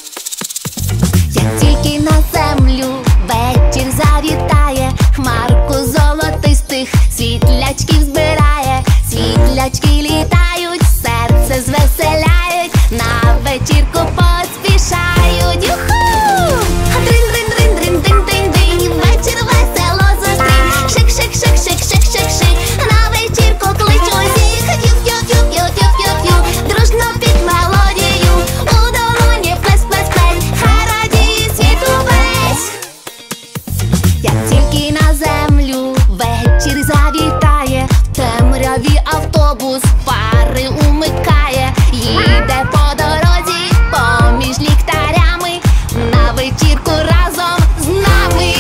Як тільки на землю вечір завітає, хмарку золотистих світлячків збирає, світлячки літають, серце звеселяють, на вечірку поспішають. Юху! Дрин-дрин-дрин-дрин-дрин-дрин, вечір весело зустрінь. Шик-шик-шик-шик-шик-шик-шик, на вечірку клич усіх. Ю-ю-ю-ю-ю-ю-ю, дружно під мелодію, у долоні плес-плес-плес, хай радіє світ увесь. Як тільки на землю вечір завітає, в темряві автобус фари умикає, їде по дорозі поміж ліхтарями, на вечірку разом з нами.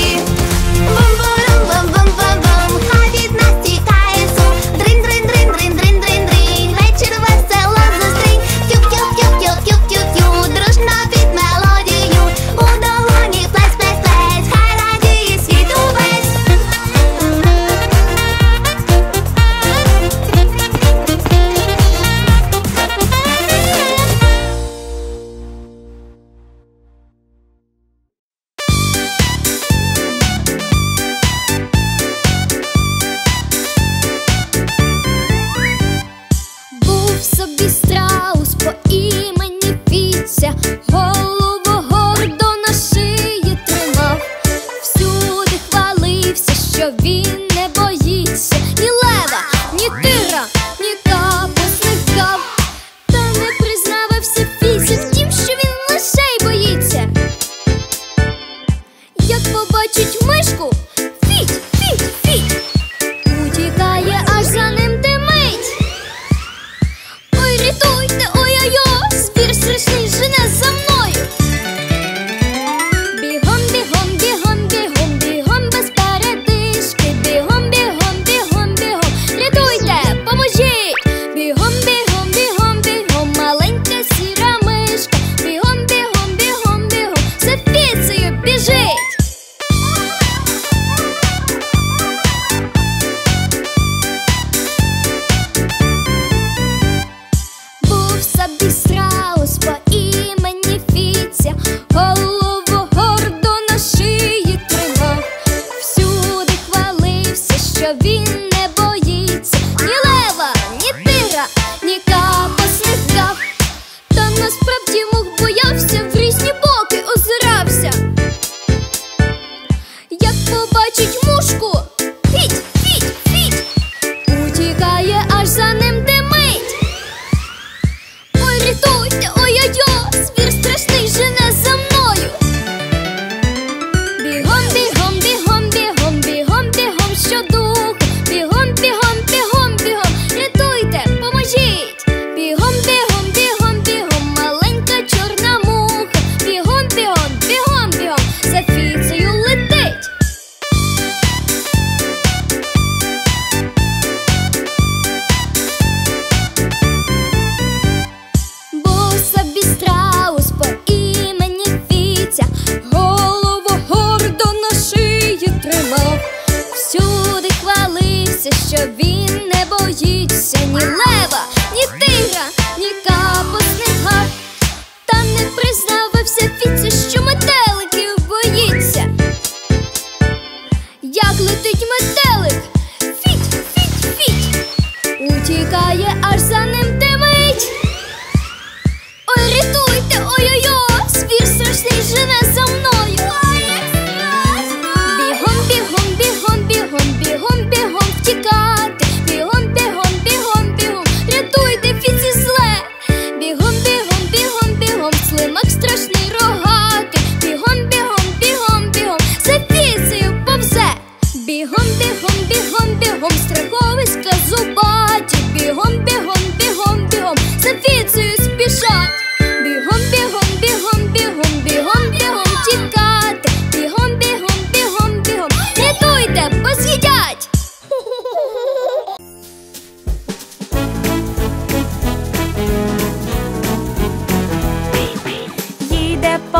Бум-бум-бум-бум-бум-бум, хай від нас тікає сум. Дрин-дрин-дрин-дрин-дрин-дрин, вечір весело зустрінь. Тю-тю-тю-тю-тю-тю, дружно під мелодію, у долоні плесь-плесь-плесь, хай радіє світ увесь. Був собі страус по імені Вітя, голову гордо на шиї тримав, всюди хвалився, що він не боїться ні лева, ні тигра, ні капусних гав. Та не признавався Вітя в тім, що він лишей боїться. Як побачить мишку, фіть, фіть, фіть, утікає, аж за ним димить. Ой, рятуйте, ой-ой-ой, звір страшний жене за мною. Бігом, бігом, бігом, бігом, бігом без передишки. Бігом, бігом, бігом, бігом, рятуйте, поможіть. Бігом, бігом, бігом, бігом, маленька сіра мишка. Бігом, бігом, бігом, бігом, за Віцею біжить. Був собі страус по імені Вітя, голову гордо на шиї тримав, всюди хвалився, що він не боїться ні лева, ні тигра, ні капусних гав. Та насправді мух боявся, в різні боки озирався. Як побачить мушку, фіть, фіть, фіть, утікає, аж за ним димить. Ой, рятуйте, ой-ой-ой, звір страшний жене за мною. Бігом, бігом, бігом, бігом, бігом, бігом щодуху. Бігом, бігом, бігом, бігом, рятуйте, поможіть. Бігом, бігом, бігом, бігом, маленька чорна муха. Бігом, бігом, бігом, бігом, за Віцею летить. Був собі страус по імені Вітя, голову гордо на шиї тримав, всюди хвалився, що він не боїться ні лева, ні тигра, ні капусних гав. Та не признавався Віця, що метеликів боїться. Як летить метелик, фіть, фіть, фіть, утікає, аж за ним димить. Ой, рятуйте, ой-ой-ой, звір страшний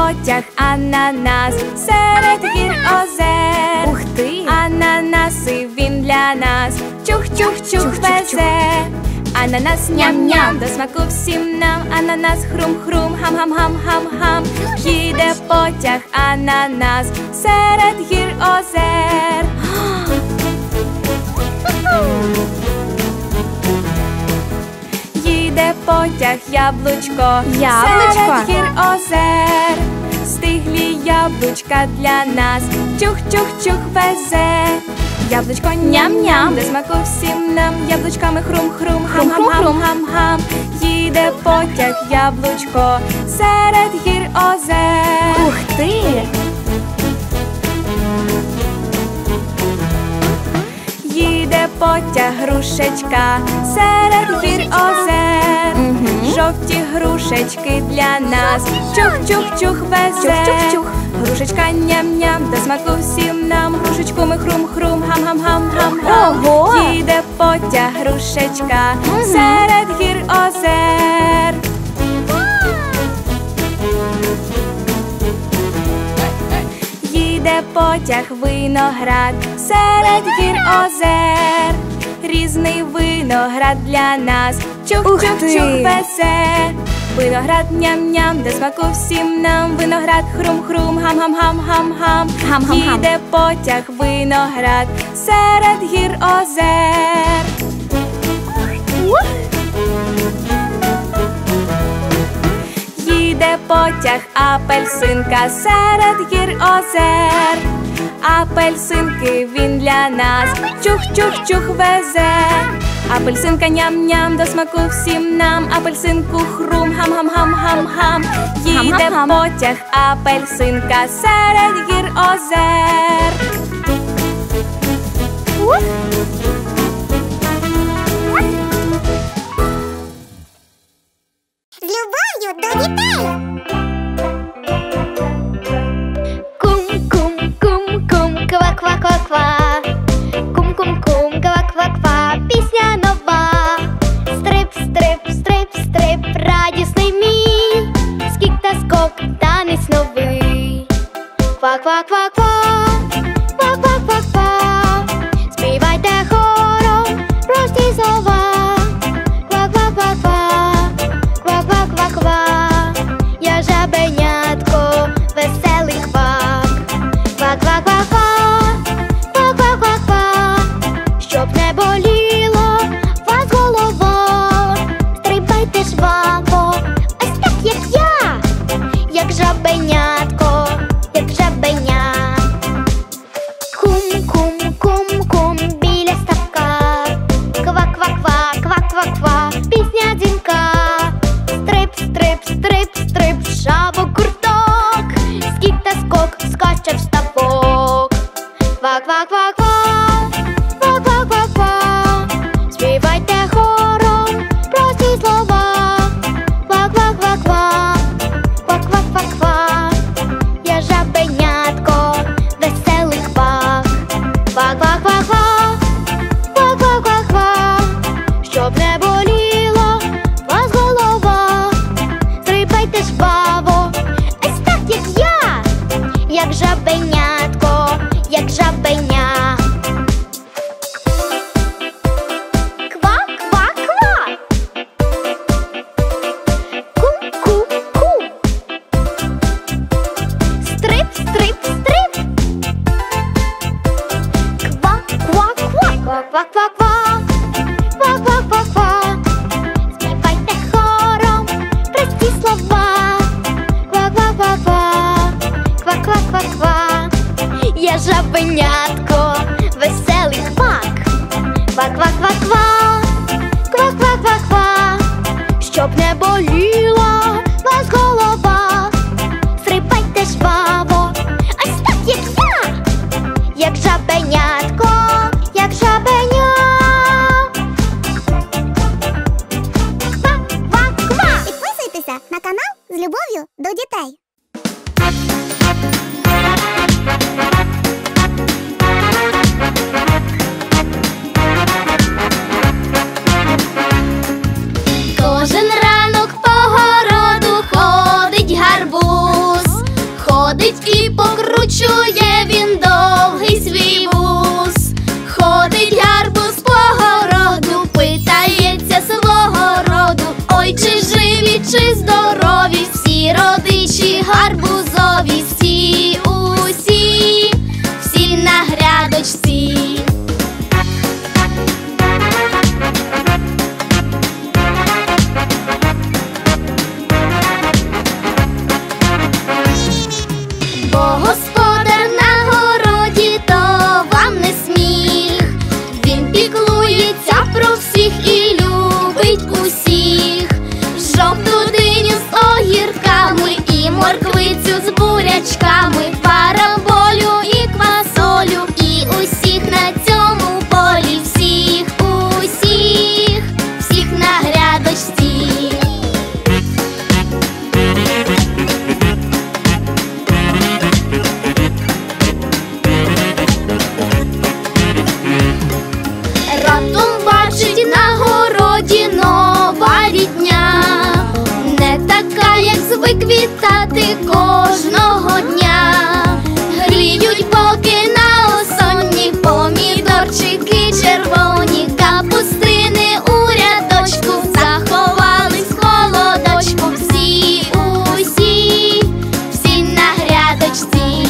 потяг ананас серед гір озер. Ух ти! Ананаси він для нас чух-чух-чух везе. Ананас ням-ням, до смаку всім нам. Ананас хрум-хрум, гам-гам-гам-гам-гам. Їде потяг ананас серед гір озер. Їде потяг яблучко серед гір озер. Стиглі яблучка для нас чух-чух-чух везе. Яблучко ням-ням, до смаку всім нам. Яблучками хрум-хрум, гам-гам-гам-гам-гам. Їде потяг яблучко серед гір озер. Ух ти! Їде потяг грушечка серед гір озер. Жовті грушечки для нас чух-чух-чух везе. Чух-чух-чух. Грушечка ням-ням, до смаку всім нам. Грушечку ми хрум-хрум, гам-гам-гам-гам-гам. Ого! Їде потяг грушечка серед гір озер. Їде потяг виноград серед гір озер. Різний виноград для нас чух-чух-чух везе. Виноград ням-ням, до смаку всім нам. Виноград хрум-хрум, гам-гам-гам-гам-гам. Гам-гам-гам. Їде потяг виноград серед гір озер. Їде потяг апельсинка серед гір озер. Апельсинки він для нас чух-чух-чух везе. Апельсинка ням-ням, до смаку всім нам. Апельсинку хрум, гам-гам-гам-гам-гам. Їде потяг апельсинка серед гір озер. З любов'ю до дітей! Кум-кум-кум-кум, ква-ква-ква-ква. Кум-кум-кум, ква-ква-ква, пісня нова. Стрип-стрип-стрип-стрип, радісний мій. Скік та скок, танець новий. Ква-ква-ква-ква, ква-ква-ква-ква. Співайте хором прості слова. Ква-ква-ква-ква, ква-ква-ква-ква. Я жабенятко, веселий квак. Ква-ква-ква-ква, ква-ква-ква-ква. Щоб не боліло вас голова. Стрибайте жваво, ось так як я. Як жабенятко, як жабеня. Кум-кум-кум-кум, біля ставка. Ква-ква-ква, ква-ква-ква, пісня дзвінка. Стрип-стрип-стрип-стрип, жабок гурток. Скік та скок, скаче в ставок. Ква-ква-ква-ква, ква-ква-ква-ква. Співайте хором прості слова. Ква-ква-ква-ква, ква-ква-ква-ква. Я жабенятко, веселий квак. Ква-ква-ква-ква, ква-ква-ква-ква. Щоб не боліло вас голова. Стрибайте жваво, ось так як я. Як жабенятко, як жабеня. Ква-ква-ква. Ку-ку-ку. Стрип-стрип-стрип. Ква-ква-ква. Ква-ква-ква-ква. Ква-ква-ква-ква. Співайте хором прості слова. Ква-ква-ква-ква. Ква-ква-ква-ква. Я жабенятко, веселий квак. Ква-ква-ква-ква. Ква-ква-ква-ква. Щоб не боліла вас голова. Стрибайте жваво, ось так як я. Як жабенятко, як жабеня. Ква-ква-ква. Підписуйтеся на канал з любов'ю до дітей. Кожен ранок погода закручує він довгий свій вус. Ходить гарбуз по городу, питається свого роду: ой, чи живі, чи здорові всі родичі гарбузові, всі, усі, всі на грядочці. Бо господар на городі, то вам не сміх. Він піклується про всіх і любить усіх. Жовту диню з огірками і морквицю з бурячками, параболю і квасолю, і усіх на цьому полі, всіх, усіх, всіх на грядочці. Раптом бачить на городі нова рідня, не така, як звик вітати кожного дня. Гріють боки на осонні, помідорчики червоні, капустини у рядочку заховались в холодочку, всі, усі, всі на грядочці.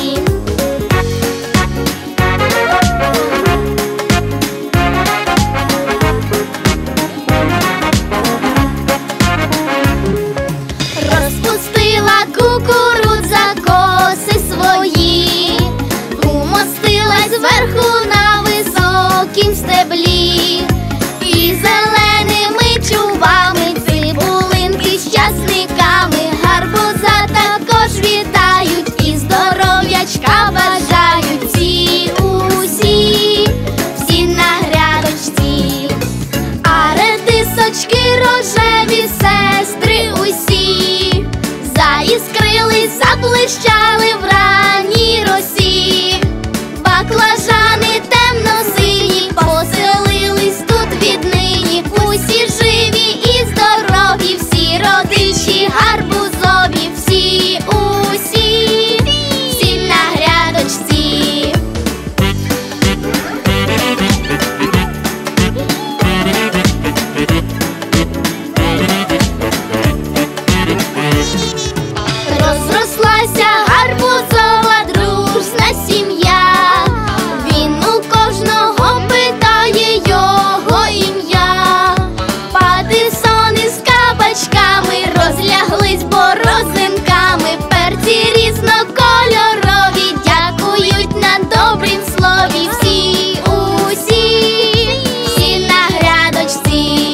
Розпустила кукурудза коси свої, умостилась зверху на високім стеблі, і зеленими чубами цибулинки з часниками гарбуза також вітають і здоров'ячка бажають, всі, усі, всі на грядочці. А редисочки рожеві, сестри усі, заіскрили, заблищали в ранній росі. Баклажани темно-сині поселились тут віднині, усі живі і здорові, всі родичі гарбузові, всі, усі, всі на грядочці. Розрослася гарбузова дружна сім'я, він у кожного питає його ім'я. Патисони з кабачками розляглись борозинками, перці різнокольорові дякують на добрім слові, всі, усі, всі на грядочці.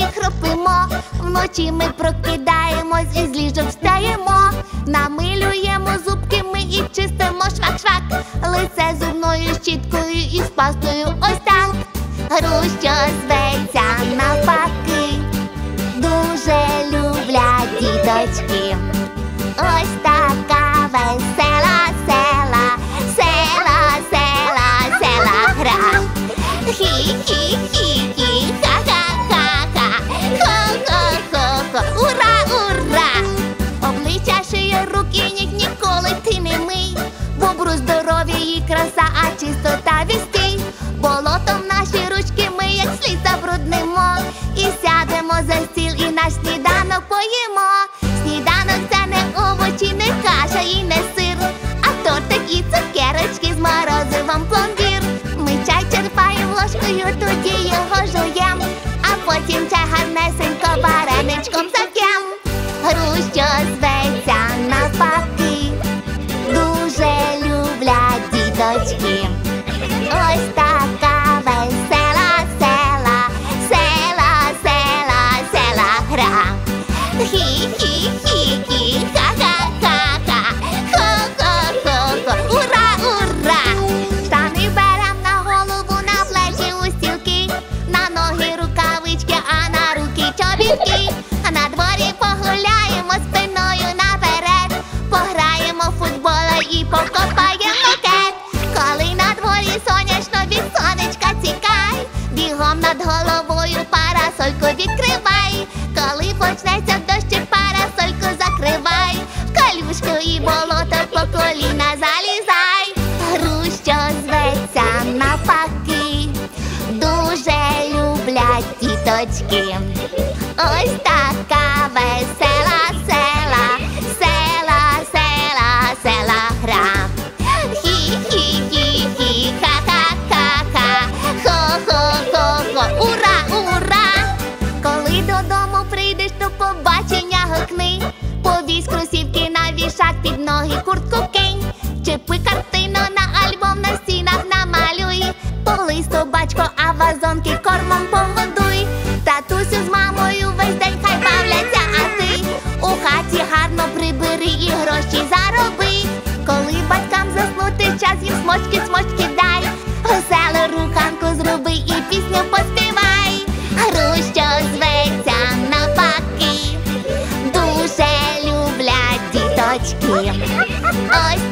і хропимо. Вночі ми прокидаємось і з ліжок встаємо. Намилюємо зубки ми і чистимо швак-швак. Лице зубною щіткою і з пастою ось так. Гру, що зветься навпаки, дуже люблять діточки. Ось така весела села, села, села, села гра. Хі-хі-хі-хі, ха-ха-ха-ха, хо-хо-хо-хо, ура, ура! Обличчя, шия, руки, ніг ніколи ти не мий. Бобру здоров'я і краса, а чистота відстій. Болотом наші ручки ми як слід забруднимо. І сядемо за стіл і наш сніданок поїмо. Сніданок це не овочі, не каша і не сир, а тортик і цукерочки з морозивом пломбір. Ми чай черпаємо ложкою, тоді його жуєм, а потім чай гарнесенько вареничком зап'єм. Гру, що зветься навпаки, дуже люблять діточки. Ось така весела села, села, села, села гра. Хі-хі-хі-хі, ха-ха-ха-ха, хо-хо-хо-хо, ура, ура! Штани берем на голову, на плечі устілки, на ноги рукавички, а на руки чобітки. А на дворі погуляємо спиною наперед, пограємо в футбола і покопаємо кет. Коли на дворі сонячно, від сонечка тікай, бігом над головою парасольку відкривай. Коли почнеться дощик, парасольку закривай, в калюшку і болото по коліна залізай. Гру, що зветься навпаки, дуже люблять діточки. Ось така весела села, села, села, села гра. Хі-хі-хі-хі, ха-ха-ха-ха, хо-хо-хо-хо, ура, ура! Коли додому прийдеш, то побачення гукни, повісь кросівки на вішак, під ноги куртку кинь, чіпи картину на альбом, на стінах намалюй, полий собачку, а вазонки кормом погодуй. Татусю з мамою весь день хай бавляться, а ти у хаті гарно прибери і гроші зароби. Коли батькам заснути час, їм смочки дай, веселу руханку зроби і пісню поспівай. Гру, що зветься навпаки, дуже люблять діточки. Ось